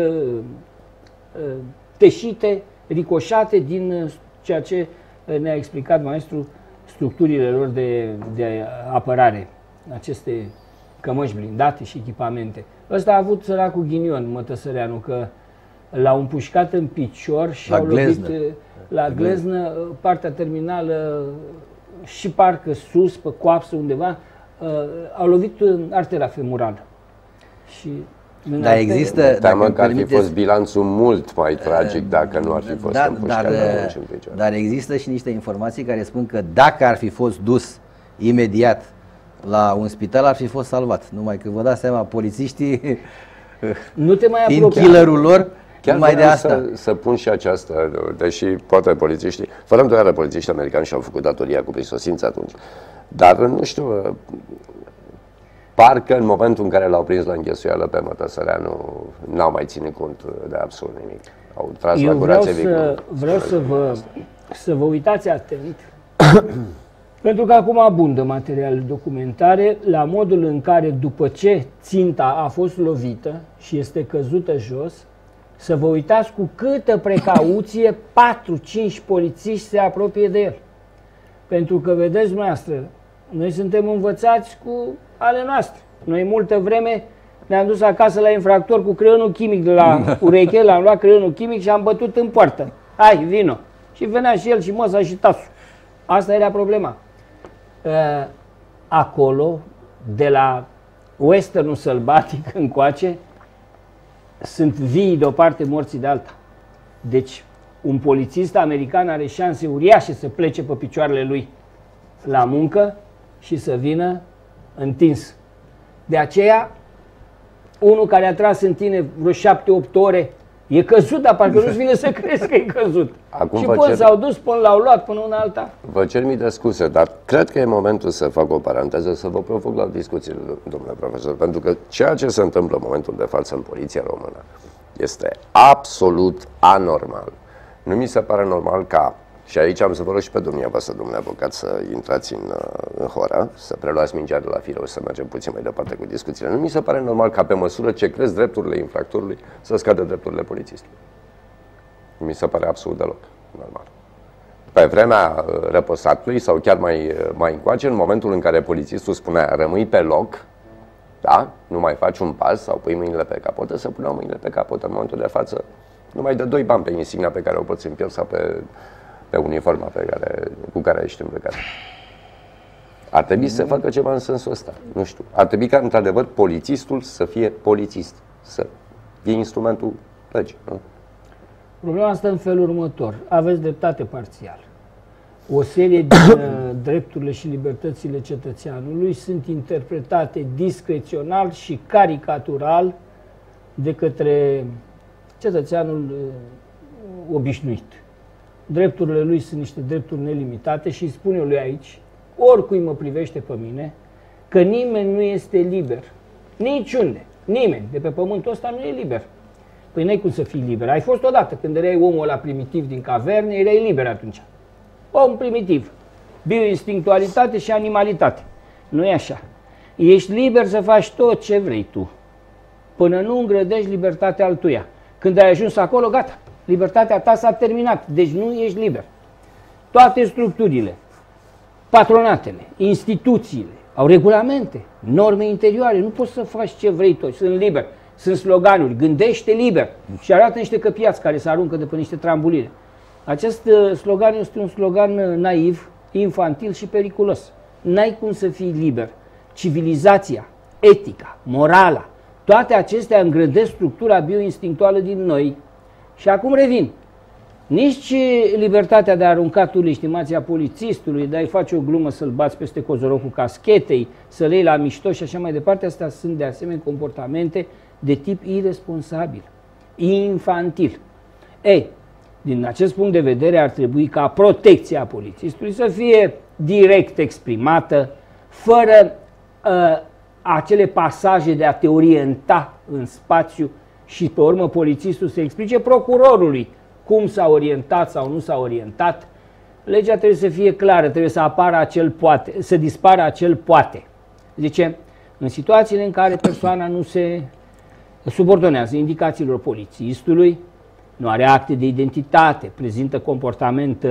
teșite, ricoșate din ceea ce ne-a explicat maestru, structurile lor de apărare, aceste cămăși blindate și echipamente. Ăsta a avut săracul ghinion, Mătăsăreanu, că l-au împușcat în picior și au lovit la gleznă, partea terminală și parcă sus, pe coapsă undeva, au lovit în artera femurală. Și dar există... Teamă că ar fi fost bilanțul mult mai tragic dacă nu ar fi fost împușcat atunci în picior. Dar există și niște informații care spun că dacă ar fi fost dus imediat la un spital, ar fi fost salvat. Numai că vă dați seama, polițiștii, nu te mai fiind killerul lor, chiar numai de asta. Să pun și aceasta, deși poate polițiștii, fără îndoială polițiștii americani și-au făcut datoria cu prisosință atunci. Dar nu știu, parcă în momentul în care l-au prins la înghesuială pe Mătăsăreanu, n-au mai ținut cont de absolut nimic. Au tras la curație victimă. Vreau să vă uitați atent, pentru că acum abundă materiale documentare la modul în care, după ce ținta a fost lovită și este căzută jos, să vă uitați cu câtă precauție 4-5 polițiști se apropie de el. Pentru că, vedeți dumneavoastră, noi suntem învățați cu ale noastre. Noi multă vreme ne-am dus acasă la infractor cu creionul chimic de la ureche, l-am luat creionul chimic și am bătut în poartă. Hai, vino! Și venea și el și măsa și tasul. Asta era problema. Acolo, de la westernul sălbatic încoace, sunt vii de o parte, morții de alta. Deci, un polițist american are șanse uriașe să plece pe picioarele lui la muncă și să vină întins. De aceea, unul care a tras în tine vreo 7-8 ore, e căzut, dar parcă nu-ți vine să crezi că e căzut. Acum și până s-au dus, până l-au luat, până una alta. Vă cer mii de scuze, dar cred că e momentul să fac o paranteză, să vă provoc la discuții, domnule profesor, pentru că ceea ce se întâmplă în momentul de față în poliția română este absolut anormal. Nu mi se pare normal ca, și aici am să vă rog și pe dumneavoastră, domnule avocat, să intrați în horă, să preluați mingea de la firă și să mergem puțin mai departe cu discuțiile. Nu mi se pare normal ca pe măsură ce cresc drepturile infractorului să scadă drepturile polițistului. Nu mi se pare absolut deloc normal. Pe vremea răposatului sau chiar mai încoace, în momentul în care polițistul spunea rămâi pe loc, da? Nu mai faci un pas sau pui mâinile pe capotă, să puneau mâinile pe capotă. În momentul de față nu mai dă 2 bani pe insignia pe care o poți împieri sau pe uniforma cu care ești îmbrăcat. Ar trebui să facă ceva în sensul ăsta. Nu știu. Ar trebui ca, într-adevăr, polițistul să fie polițist. Să fie instrumentul legii. Nu? Problema asta în felul următor. Aveți dreptate parțial. O serie din drepturile și libertățile cetățeanului sunt interpretate discrețional și caricatural de către cetățeanul obișnuit. Drepturile lui sunt niște drepturi nelimitate și îi spun eu lui aici, oricui mă privește pe mine, că nimeni nu este liber. Niciunde. Nimeni de pe pământul ăsta nu e liber. Păi n-ai cum să fii liber. Ai fost odată când erai omul ăla primitiv din caverne, erai liber atunci. Om primitiv. Bioinstinctualitate și animalitate. Nu e așa. Ești liber să faci tot ce vrei tu, până nu îngrădești libertatea altuia. Când ai ajuns acolo, gata. Libertatea ta s-a terminat. Deci nu ești liber. Toate structurile, patronatele, instituțiile, au regulamente, norme interioare. Nu poți să faci ce vrei tu. Sunt liber. Sunt sloganuri. Gândește liber. Și arată niște căpiați care se aruncă de pe niște trambuline. Acest slogan este un slogan naiv, infantil și periculos. N-ai cum să fii liber. Civilizația, etica, morala, toate acestea îngrădesc structura bioinstinctuală din noi. Și acum revin. Nici libertatea de a arunca tu legitimația polițistului, de a-i face o glumă să-l bați peste cozorocul caschetei, să-l iei la mișto și așa mai departe, astea sunt de asemenea comportamente de tip irresponsabil, infantil. Ei, din acest punct de vedere ar trebui ca protecția polițistului să fie direct exprimată, fără acele pasaje de a te orienta în spațiu și pe urmă polițistul să explice procurorului cum s-a orientat sau nu s-a orientat. Legea trebuie să fie clară, trebuie să apară acel poate, să dispară acel poate. Zice, în situațiile în care persoana nu se subordonează indicațiilor polițistului, nu are acte de identitate, prezintă comportament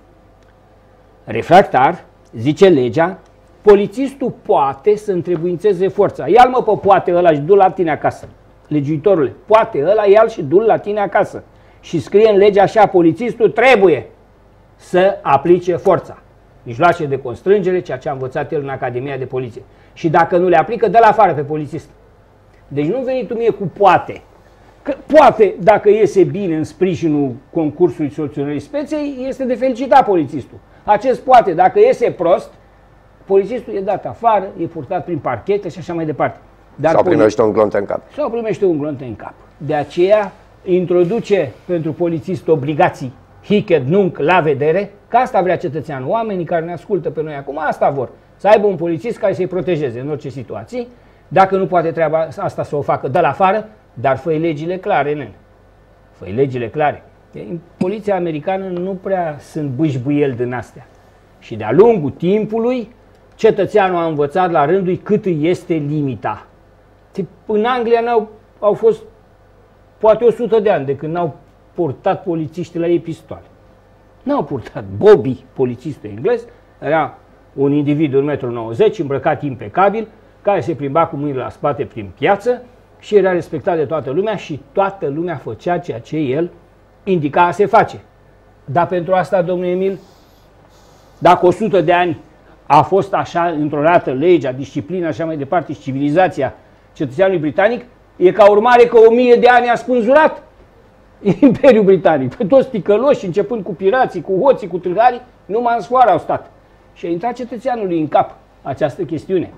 refractar, zice legea, polițistul poate să întrebuințeze forța. Ia-l mă pe poate ăla și du-l la tine acasă. Legiuitorule, poate ăla, ia-l și du-l la tine acasă. Și scrie în lege așa, polițistul trebuie să aplice forța. Mijloace de constrângere, ceea ce a învățat el în Academia de Poliție. Și dacă nu le aplică, dă-l afară pe polițist. Deci nu veni tu mie cu poate. Că poate, dacă iese bine în sprijinul concursului soluționării speței, este de felicitat polițistul. Acest poate, dacă iese prost, polițistul e dat afară, e purtat prin parchete și așa mai departe. Dar sau primește un glonț în cap. Sau primește un glonț în cap. De aceea introduce pentru polițist obligații hic et nunc la vedere, că asta vrea cetățeanul. Oamenii care ne ascultă pe noi acum, asta vor. Să aibă un polițist care să-i protejeze în orice situație. Dacă nu poate treaba asta să o facă, dă-l afară, dar fă-i legile clare, nene. Fă-i legile clare. În poliția americană nu prea sunt bâșbuieli din astea. Și de-a lungul timpului, cetățeanul a învățat la rândul cât îi este limita. În Anglia au fost poate 100 de ani de când n-au purtat polițiștii la ei pistoale. N-au purtat. Bobby, polițistul englez, era un individ de 1,90 m, îmbrăcat impecabil, care se plimba cu mâinile la spate prin piață și era respectat de toată lumea și toată lumea făcea ceea ce el indica a se face. Dar pentru asta, domnul Emil, dacă 100 de ani a fost așa, într-o dată, legea, disciplina, așa mai departe, și civilizația cetățeanului britanic, e ca urmare că 1000 de ani a spânzurat Imperiul Britanic. Pe toți ticăloși, începând cu pirații, cu hoții, cu tâlharii, numai în sfoară au stat. Și a intrat cetățeanului în cap această chestiune.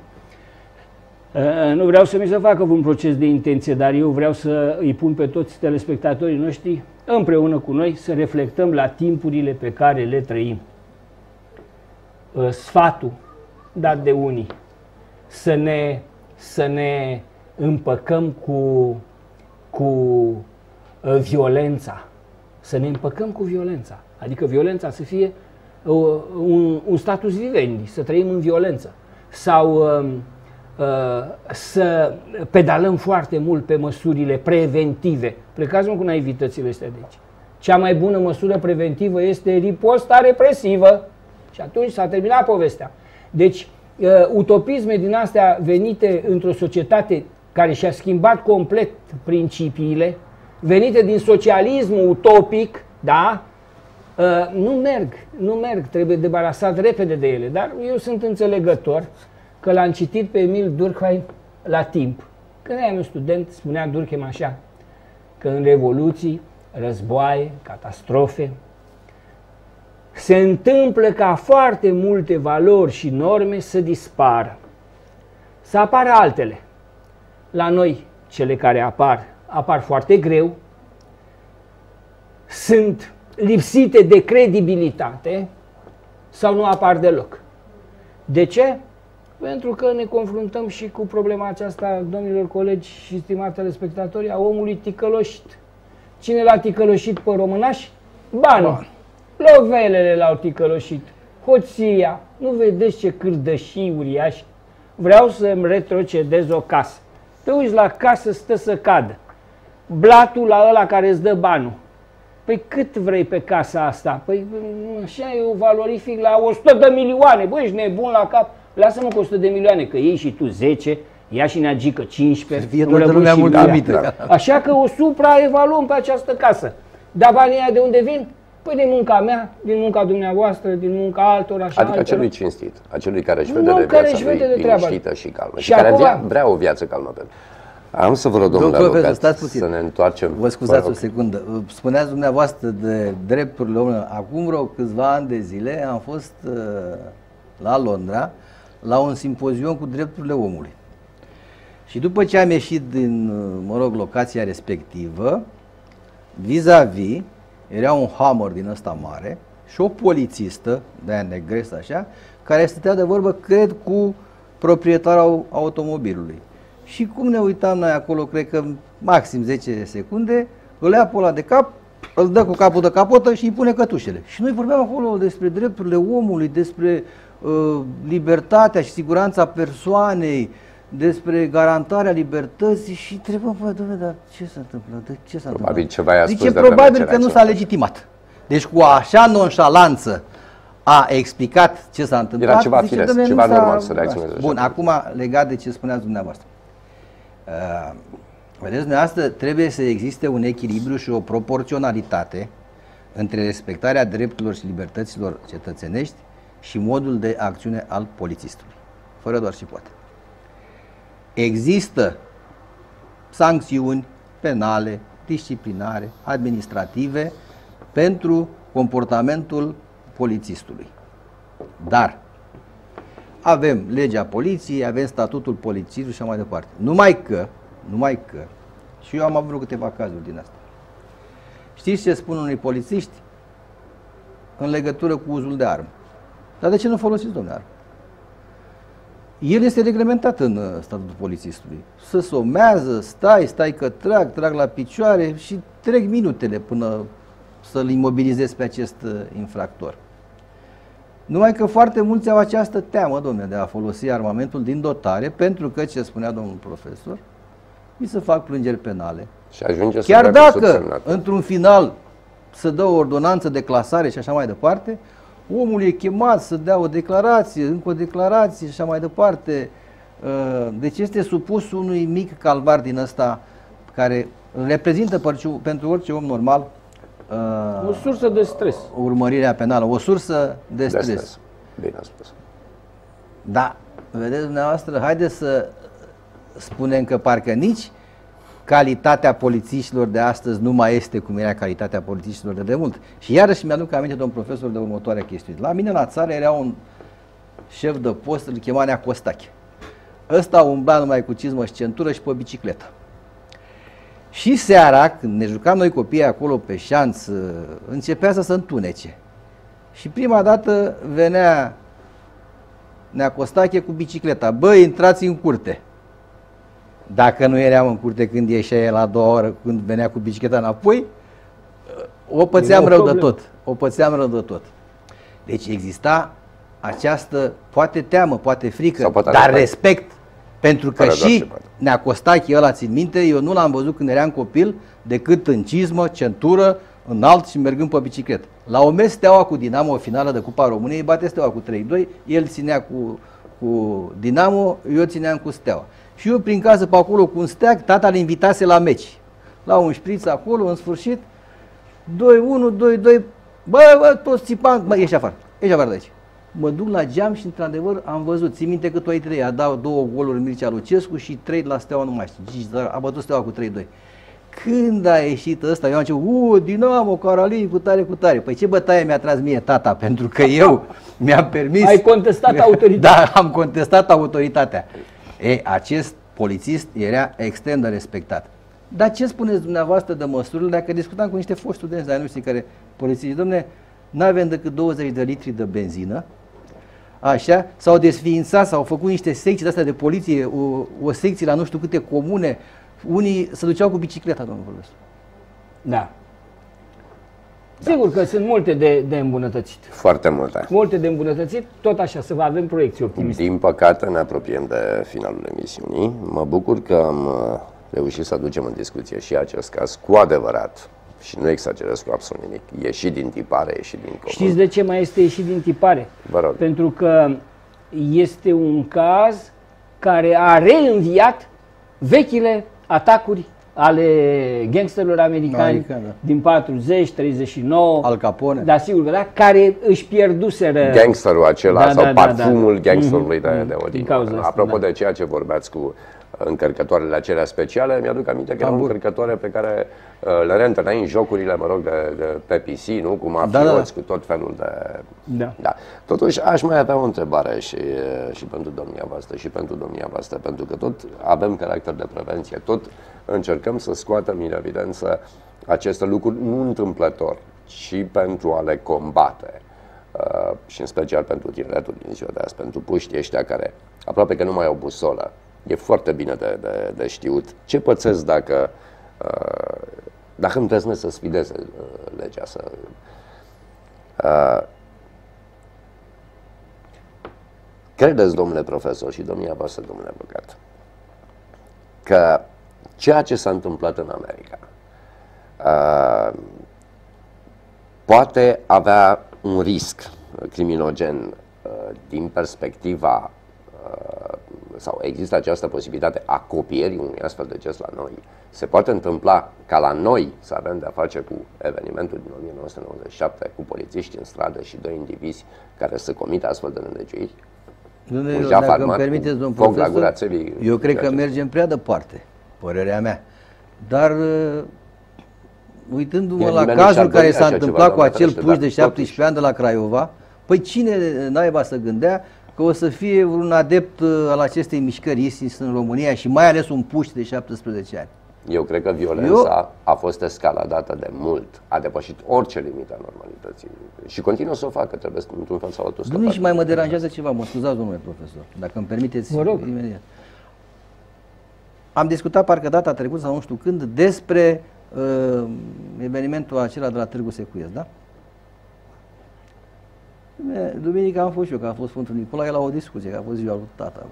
Nu vreau să mi se facă un proces de intenție, dar eu vreau să îi pun pe toți telespectatorii noștri împreună cu noi să reflectăm la timpurile pe care le trăim. Sfatul dat de unii să ne împăcăm cu violența. Să ne împăcăm cu violența. Adică violența să fie un status vivendi, să trăim în violență. Sau să pedalăm foarte mult pe măsurile preventive. Plecați-mă cu naivitățile astea de aici. Cea mai bună măsură preventivă este riposta represivă. Și atunci s-a terminat povestea. Deci, utopisme din astea venite într-o societate care și-a schimbat complet principiile, venite din socialismul utopic, da? Nu merg, trebuie debarasat repede de ele, dar eu sunt înțelegător că l-am citit pe Emil Durkheim la timp. Când eram un student, spunea Durkheim așa, că în revoluții, războaie, catastrofe, se întâmplă ca foarte multe valori și norme să dispară, să apară altele. La noi, cele care apar foarte greu, sunt lipsite de credibilitate sau nu apar deloc. De ce? Pentru că ne confruntăm și cu problema aceasta, domnilor colegi și stimați telespectatori, a omului ticăloșit. Cine l-a ticăloșit pe românaș? Banul. Lovelele l-au ticăloșit. Hoția. Nu vedeți ce cârdășii uriași? Vreau să-mi retrocedez o casă. Te uiți la casă, stă să cadă. Blatul la ăla care îți dă banul. Păi cât vrei pe casa asta? Păi așa eu valorific la 100 de milioane. Băi, ești nebun la cap. Lasă-mă cu 100 de milioane, că iei și tu 10, ia și neagică 15. Fie toată lumea mulțumită. Așa că o supraevaluăm pe această casă. Dar banii aia de unde vin? Păi din munca mea, din munca dumneavoastră, din munca altora. Adică acelui cinstit, acelui care își vede de viața lui liniștită și calmă. Și care vrea o viață calmă. Am să vă rog, domnule avocat, să ne întoarcem. Vă scuzați o secundă. Spuneați dumneavoastră de drepturile omului. Acum vreo câțiva ani de zile am fost la Londra la un simpozion cu drepturile omului. Și după ce am ieșit din, locația respectivă, vis-a-vis era un Hummer din ăsta mare și o polițistă, de-aia negresă așa, care stătea de vorbă, cred, cu proprietarul automobilului. Și cum ne uitam noi acolo, cred că maxim 10 secunde, îl ia pe ăla de cap, îl dă cu capul de capotă și îi pune cătușele. Și noi vorbeam acolo despre drepturile omului, despre libertatea și siguranța persoanei, despre garantarea libertății și întrebăm, dom'le, dar ce s-a întâmplat? De ce s-a probabil întâmplat? ceva Zice, probabil că nu s-a legitimat. Deci cu așa nonșalanță a explicat ce s-a întâmplat. Era ceva firesc, ceva normal să reacționeze. Bun, acum legat de ce spuneați dumneavoastră. Vedeți, dumneavoastră, trebuie să existe un echilibru și o proporționalitate între respectarea drepturilor și libertăților cetățenești și modul de acțiune al polițistului. Fără doar și poate. Există sancțiuni penale, disciplinare, administrative pentru comportamentul polițistului. Dar avem legea poliției, avem statutul polițistului și așa mai departe. Numai că, și eu am avut câteva cazuri din asta. Știți ce spun unii polițiști în legătură cu uzul de armă? Dar de ce nu folosiți, domnule, armă? El este reglementat în statutul polițistului. Să somează, stai că trag la picioare și trec minutele până să-l imobilizezi pe acest infractor. Numai că foarte mulți au această teamă, domnule, de a folosi armamentul din dotare, pentru că, ce spunea domnul profesor, mi se fac plângeri penale. Și ajunge chiar dacă, într-un final, să dă o ordonanță de clasare și așa mai departe, omul e chemat să dea o declarație, încă o declarație și așa mai departe. Deci este supus unui mic calvar din ăsta care reprezintă pentru orice om normal o sursă de stres. Urmărirea penală, o sursă de stres. Bine a spus. Da, vedeți dumneavoastră, haideți să spunem că parcă nici calitatea polițiștilor de astăzi nu mai este cum era calitatea polițiștilor de demult. Și iarăși mi-aduc aminte, domn profesor, de următoarea chestiune. La mine la țară era un șef de post, îl chema Nea Costache. Ăsta umbla numai cu cizmă și centură și pe bicicletă. Și seara, când ne jucam noi copiii acolo pe șanț, începea să se întunece. Și prima dată venea Nea Costache cu bicicleta. Băi, intrați în curte. Dacă nu eram în curte când ieșea el la 2 ore, când venea cu bicicleta înapoi, o pățeam rău de tot. O pățeam rău de tot. Deci exista această, poate teamă, poate frică, dar respect. Pentru că și Nea Costache ăla, țin minte, eu nu l-am văzut când eram copil, decât în cizmă, centură, înalt și mergând pe bicicletă. La o mers Steaua cu Dinamo, o finală de Cupa României, bate Steaua cu 3-2, el ținea cu Dinamo, eu țineam cu Steaua. Și eu prin casă pe acolo cu un steag, tata l invitase la meci. La un șpriț acolo, în sfârșit, 2-1, 2-2, Bă, toți țipam, bă, ieși afară de aici. Mă duc la geam și într-adevăr am văzut, țin minte că tu ai 3, a dat 2 goluri Mircea Lucescu și 3 la Steaua, nu mai știu, a bătut Steaua cu 3-2. Când a ieșit ăsta, eu am început, Dinamo, Caralin, cu tare, cu tare. Păi ce bătaie mi-a tras mie tata, pentru că eu mi-am permis... Ai contestat autoritatea. Da, am contestat autoritatea. Acest polițist era extrem de respectat. Dar ce spuneți dumneavoastră de măsurile, dacă discutam cu niște foști studenți, dar nu știu care polițiști, dom'le, n-avem decât 20 de litri de benzină, așa, s-au desființat, s-au făcut niște secții de-astea de poliție, o secție la nu știu câte comune, unii se duceau cu bicicleta, domnul Vorbescu. Da. Sigur că sunt multe de îmbunătățit. Foarte multe. Multe de îmbunătățit, tot așa, să avem proiecții optimiste. Din păcate ne apropiem de finalul emisiunii. Mă bucur că am reușit să aducem în discuție și acest caz cu adevărat, și nu exagerez cu absolut nimic, ieșit din tipare, ieșit din comun. Știți de ce mai este ieșit din tipare? Vă rog. Pentru că este un caz care a reînviat vechile atacuri ale gangsterilor americani din 40, 39. Al Capone. Da, sigur că da, care își pierduseră gangsterul acela sau parfumul gangsterului de odină. Apropo de ceea ce vorbeați cu încărcătoarele acelea speciale, mi-aduc aminte că erau încărcătoare pe care le reîntâlneai în jocurile, mă rog, de PC, nu? Cu mafioți, cu tot felul de... Da. Totuși, aș mai avea o întrebare și pentru domnia voastră și pentru domnia voastră, pentru că tot avem caracter de prevenție, tot încercăm să scoatem în evidență aceste lucruri, nu întâmplător, ci pentru a le combate. Și în special pentru tineretul din ziua de azi, pentru puștii ăștia care aproape că nu mai au busolă. E foarte bine de știut ce pățesc dacă îndrăznesc să sfideze legea. Credeți, domnule profesor și domnia voastră, domnule avocat, că ceea ce s-a întâmplat în America poate avea un risc criminogen din perspectiva sau există această posibilitate a copierii unui astfel de gest la noi? Se poate întâmpla ca la noi să avem de-a face cu evenimentul din 1997, cu polițiști în stradă și 2 indivizi care să comită astfel de nelegiuiri? Dacă îmi permiteți, domnul profesor, eu cred că mergem prea departe, părerea mea. Dar uitându-mă la cazul care s-a întâmplat cu acel puș de 17 ani de la Craiova, păi cine naiba să gândea că o să fie un adept al acestei mișcări ISIS în România și mai ales un puș de 17 ani? Eu cred că violența a fost escaladată de mult, a depășit orice limită a normalității și continuă să o facă, trebuie într-un fel sau altul. Nu, și mai mă deranjează ceva, mă scuzați, domnule profesor, dacă îmi permiteți imediat. Am discutat parcă data trecută sau nu știu când despre evenimentul acela de la Târgu Secuiesc, da? Duminica am fost și eu, că a fost Sfântul Nicolae la o discuție, că a fost ziua lui tata.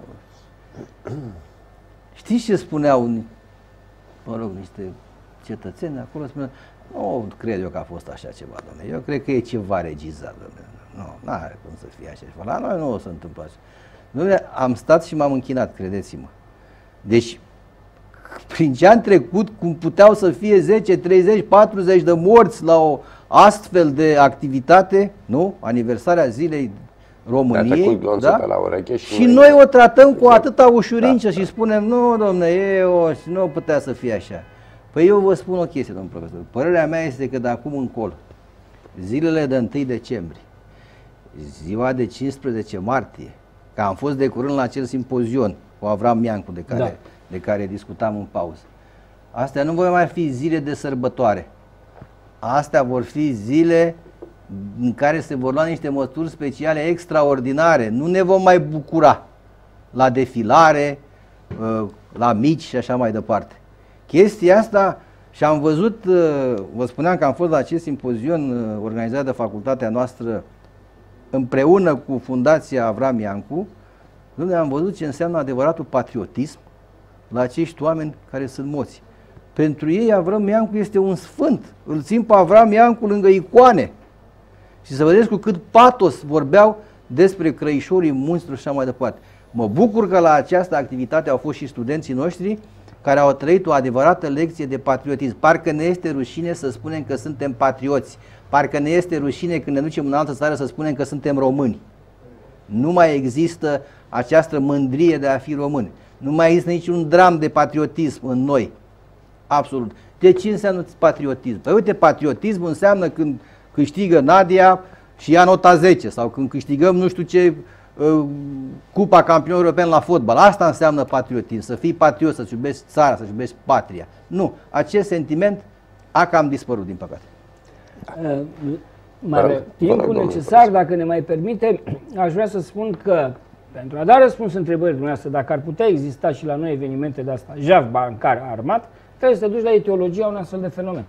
Știți ce spuneau, mă rog, niște cetățeni acolo? Spuneau, nu cred eu că a fost așa ceva, domnule. Eu cred că e ceva regizat, domnule. Nu are cum să fie așa ceva. La noi nu o să întâmple așa. Domnule, am stat și m-am închinat, credeți-mă. Deci, prin ce an trecut, cum puteau să fie 10, 30, 40 de morți la o astfel de activitate, nu? Aniversarea zilei României, da? Pe la ureche și noi o tratăm cu atâta ușurință și spunem, nu, domne, nu putea să fie așa. Păi eu vă spun o chestie, domnul profesor. Părerea mea este că de acum încolo, zilele de 1 decembrie, ziua de 15 martie, că am fost de curând la acel simpozion cu Avram Miancu de care discutam în pauză, astea nu vor mai fi zile de sărbătoare. Astea vor fi zile în care se vor lua niște măsuri speciale extraordinare. Nu ne vom mai bucura la defilare, la mici și așa mai departe. Chestia asta, și am văzut, vă spuneam că am fost la acest simpozion organizat de facultatea noastră împreună cu Fundația Avram Iancu, unde am văzut ce înseamnă adevăratul patriotism la acești oameni care sunt moți. Pentru ei Avram Iancu este un sfânt. Îl țin pe Avram Iancu lângă icoane. Și să vedeți cu cât patos vorbeau despre crăișorii munstru și așa mai departe. Mă bucur că la această activitate au fost și studenții noștri care au trăit o adevărată lecție de patriotism. Parcă ne este rușine să spunem că suntem patrioți. Parcă ne este rușine când ne ducem în altă țară să spunem că suntem români. Nu mai există această mândrie de a fi români. Nu mai există niciun dram de patriotism în noi. Absolut. De ce înseamnă patriotism? Păi uite, patriotism înseamnă când câștigă Nadia și ia nota 10 sau când câștigăm nu știu ce Cupa Campionilor Europeni la fotbal. Asta înseamnă patriotism, să fii patriot, să-ți iubești țara, să-ți iubești patria. Nu, acest sentiment a cam dispărut, din păcate. Timpul necesar, dacă ne mai permite, aș vrea să spun că, pentru a da răspuns întrebării dumneavoastră, dacă ar putea exista și la noi evenimente de asta, jaf bancar armat, trebuie să te duci la etiologia unui astfel de fenomen.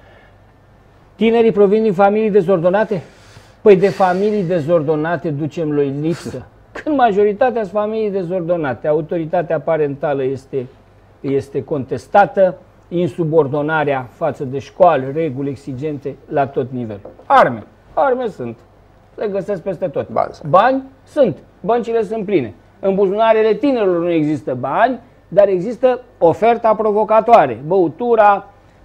Tinerii provin din familii dezordonate? Păi de familii dezordonate ducem lui lipsă. Când majoritatea sunt familii dezordonate, autoritatea parentală este contestată, insubordonarea față de școală, reguli exigente la tot nivelul. Arme sunt, le găsesc peste tot. Bani sunt, băncile sunt pline. În buzunarele tinerilor nu există bani, dar există oferta provocatoare, băutura,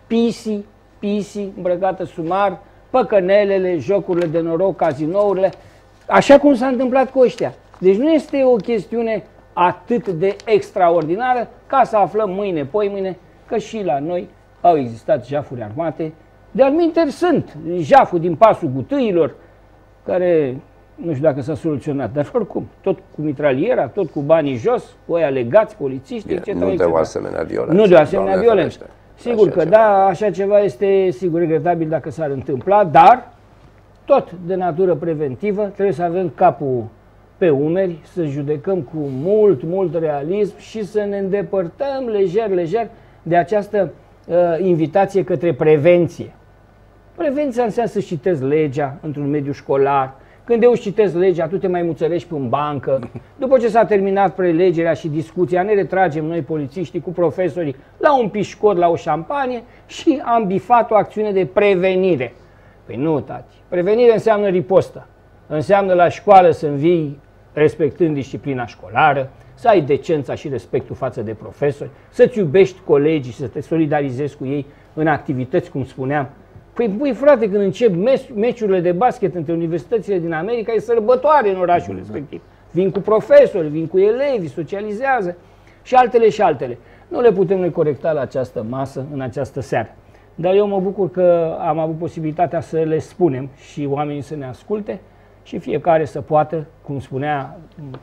PC îmbrăcată sumar, păcănelele, jocurile de noroc, cazinourile, așa cum s-a întâmplat cu ăștia. Deci nu este o chestiune atât de extraordinară ca să aflăm mâine, poimâine, că și la noi au existat jafuri armate. De-al minteri sunt jaful din pasul Gutâilor, care nu știu dacă s-a soluționat, dar oricum, tot cu mitraliera, tot cu banii jos, cu aia legați, polițiști, etc. Nu de o asemenea violență. Nu de o asemenea violență. Sigur că da, așa ceva este sigur regretabil dacă s-ar întâmpla, dar tot de natură preventivă trebuie să avem capul pe umeri, să judecăm cu mult realism și să ne îndepărtăm lejer de această invitație către prevenție. Prevenția înseamnă să citezi legea într-un mediu școlar. Când eu citesc legea, tu te mai muțărești în bancă. După ce s-a terminat prelegerea și discuția, ne retragem noi, polițiștii, cu profesorii la un pișcot, la o șampanie și am bifat o acțiune de prevenire. Păi nu, tati. Prevenire înseamnă ripostă. Înseamnă la școală să învii respectând disciplina școlară, să ai decența și respectul față de profesori, să-ți iubești colegii și să te solidarizezi cu ei în activități, cum spuneam. Păi frate, când încep meciurile de basket între universitățile din America, e sărbătoare în orașul respectiv. Vin cu profesori, vin cu elevi, socializează și altele. Nu le putem noi corecta la această masă, în această seară. Dar eu mă bucur că am avut posibilitatea să le spunem și oamenii să ne asculte și fiecare să poată, cum spunea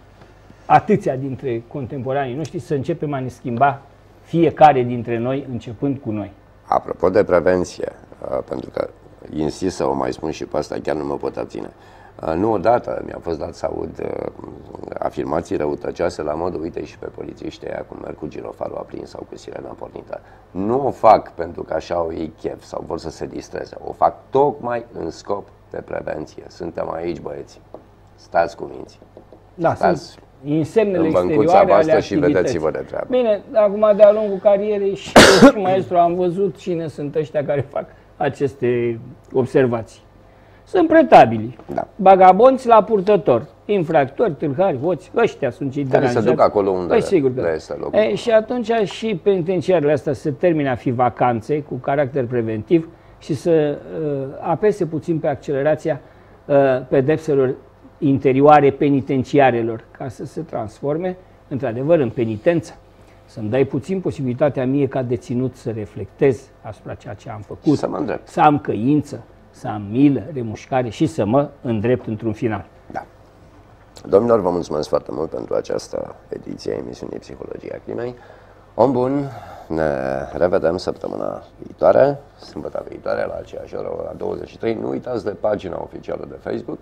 atâția dintre contemporanii noștri, să începem a ne schimba fiecare dintre noi, începând cu noi. Apropo de prevenție, pentru că insist să o mai spun și pe asta, chiar nu mă pot abține. Nu odată mi-a fost dat să aud afirmații răutăcioase la modul, uite și pe polițiștii aia cum merg cu girofarul aprins sau cu sirena pornită. Nu o fac pentru că așa au ei chef sau vor să se distreze. O fac tocmai în scop de prevenție. Suntem aici, băieți. Stați cu minții. Da, sunt insemnele exterioare ale activității. Și vedeți-vă de treabă. Bine, acum de-a lungul carierei și eu și maestru am văzut cine sunt ăștia care fac aceste observații. Sunt pretabili, vagabonți la purtător, infractori, tâlhari, hoți, ăștia sunt cei deranjați. Care se duc acolo unde sigur că este locul. Și atunci și penitenciarele astea se termină a fi vacanțe cu caracter preventiv și să apese puțin pe accelerația pedepselor interioare penitenciarelor, ca să se transforme într-adevăr în penitență. Să-mi dai puțin posibilitatea mie ca deținut să reflectez asupra ceea ce am făcut, să am căință, să am milă, remușcare și să mă îndrept într-un final. Da. Domnilor, vă mulțumesc foarte mult pentru această ediție a emisiunii Psihologia Crimei. Om bun, ne revedem săptămâna viitoare, sâmbătă viitoare, la aceeași oră, la 23. Nu uitați de pagina oficială de Facebook,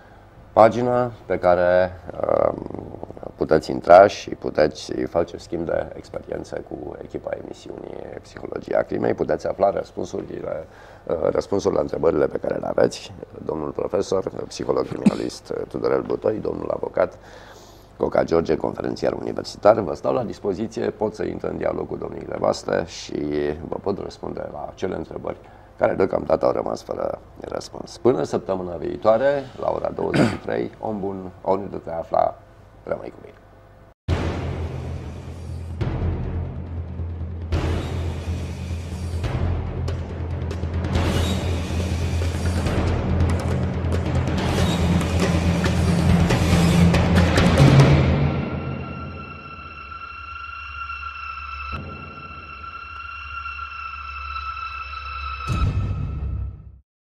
pagina pe care puteți intra și puteți face schimb de experiențe cu echipa emisiunii Psihologia Crimei. Puteți afla răspunsul la întrebările pe care le aveți. Domnul profesor, psiholog criminalist Tudorel Butoi, domnul avocat Coca George, conferențiar universitar, vă stau la dispoziție, pot să intru în dialog cu domniile voastre și vă pot răspunde la acele întrebări care deocamdată au rămas fără răspuns. Până săptămâna viitoare, la ora 23, om bun, oriunde te afla, rămâi cu bine.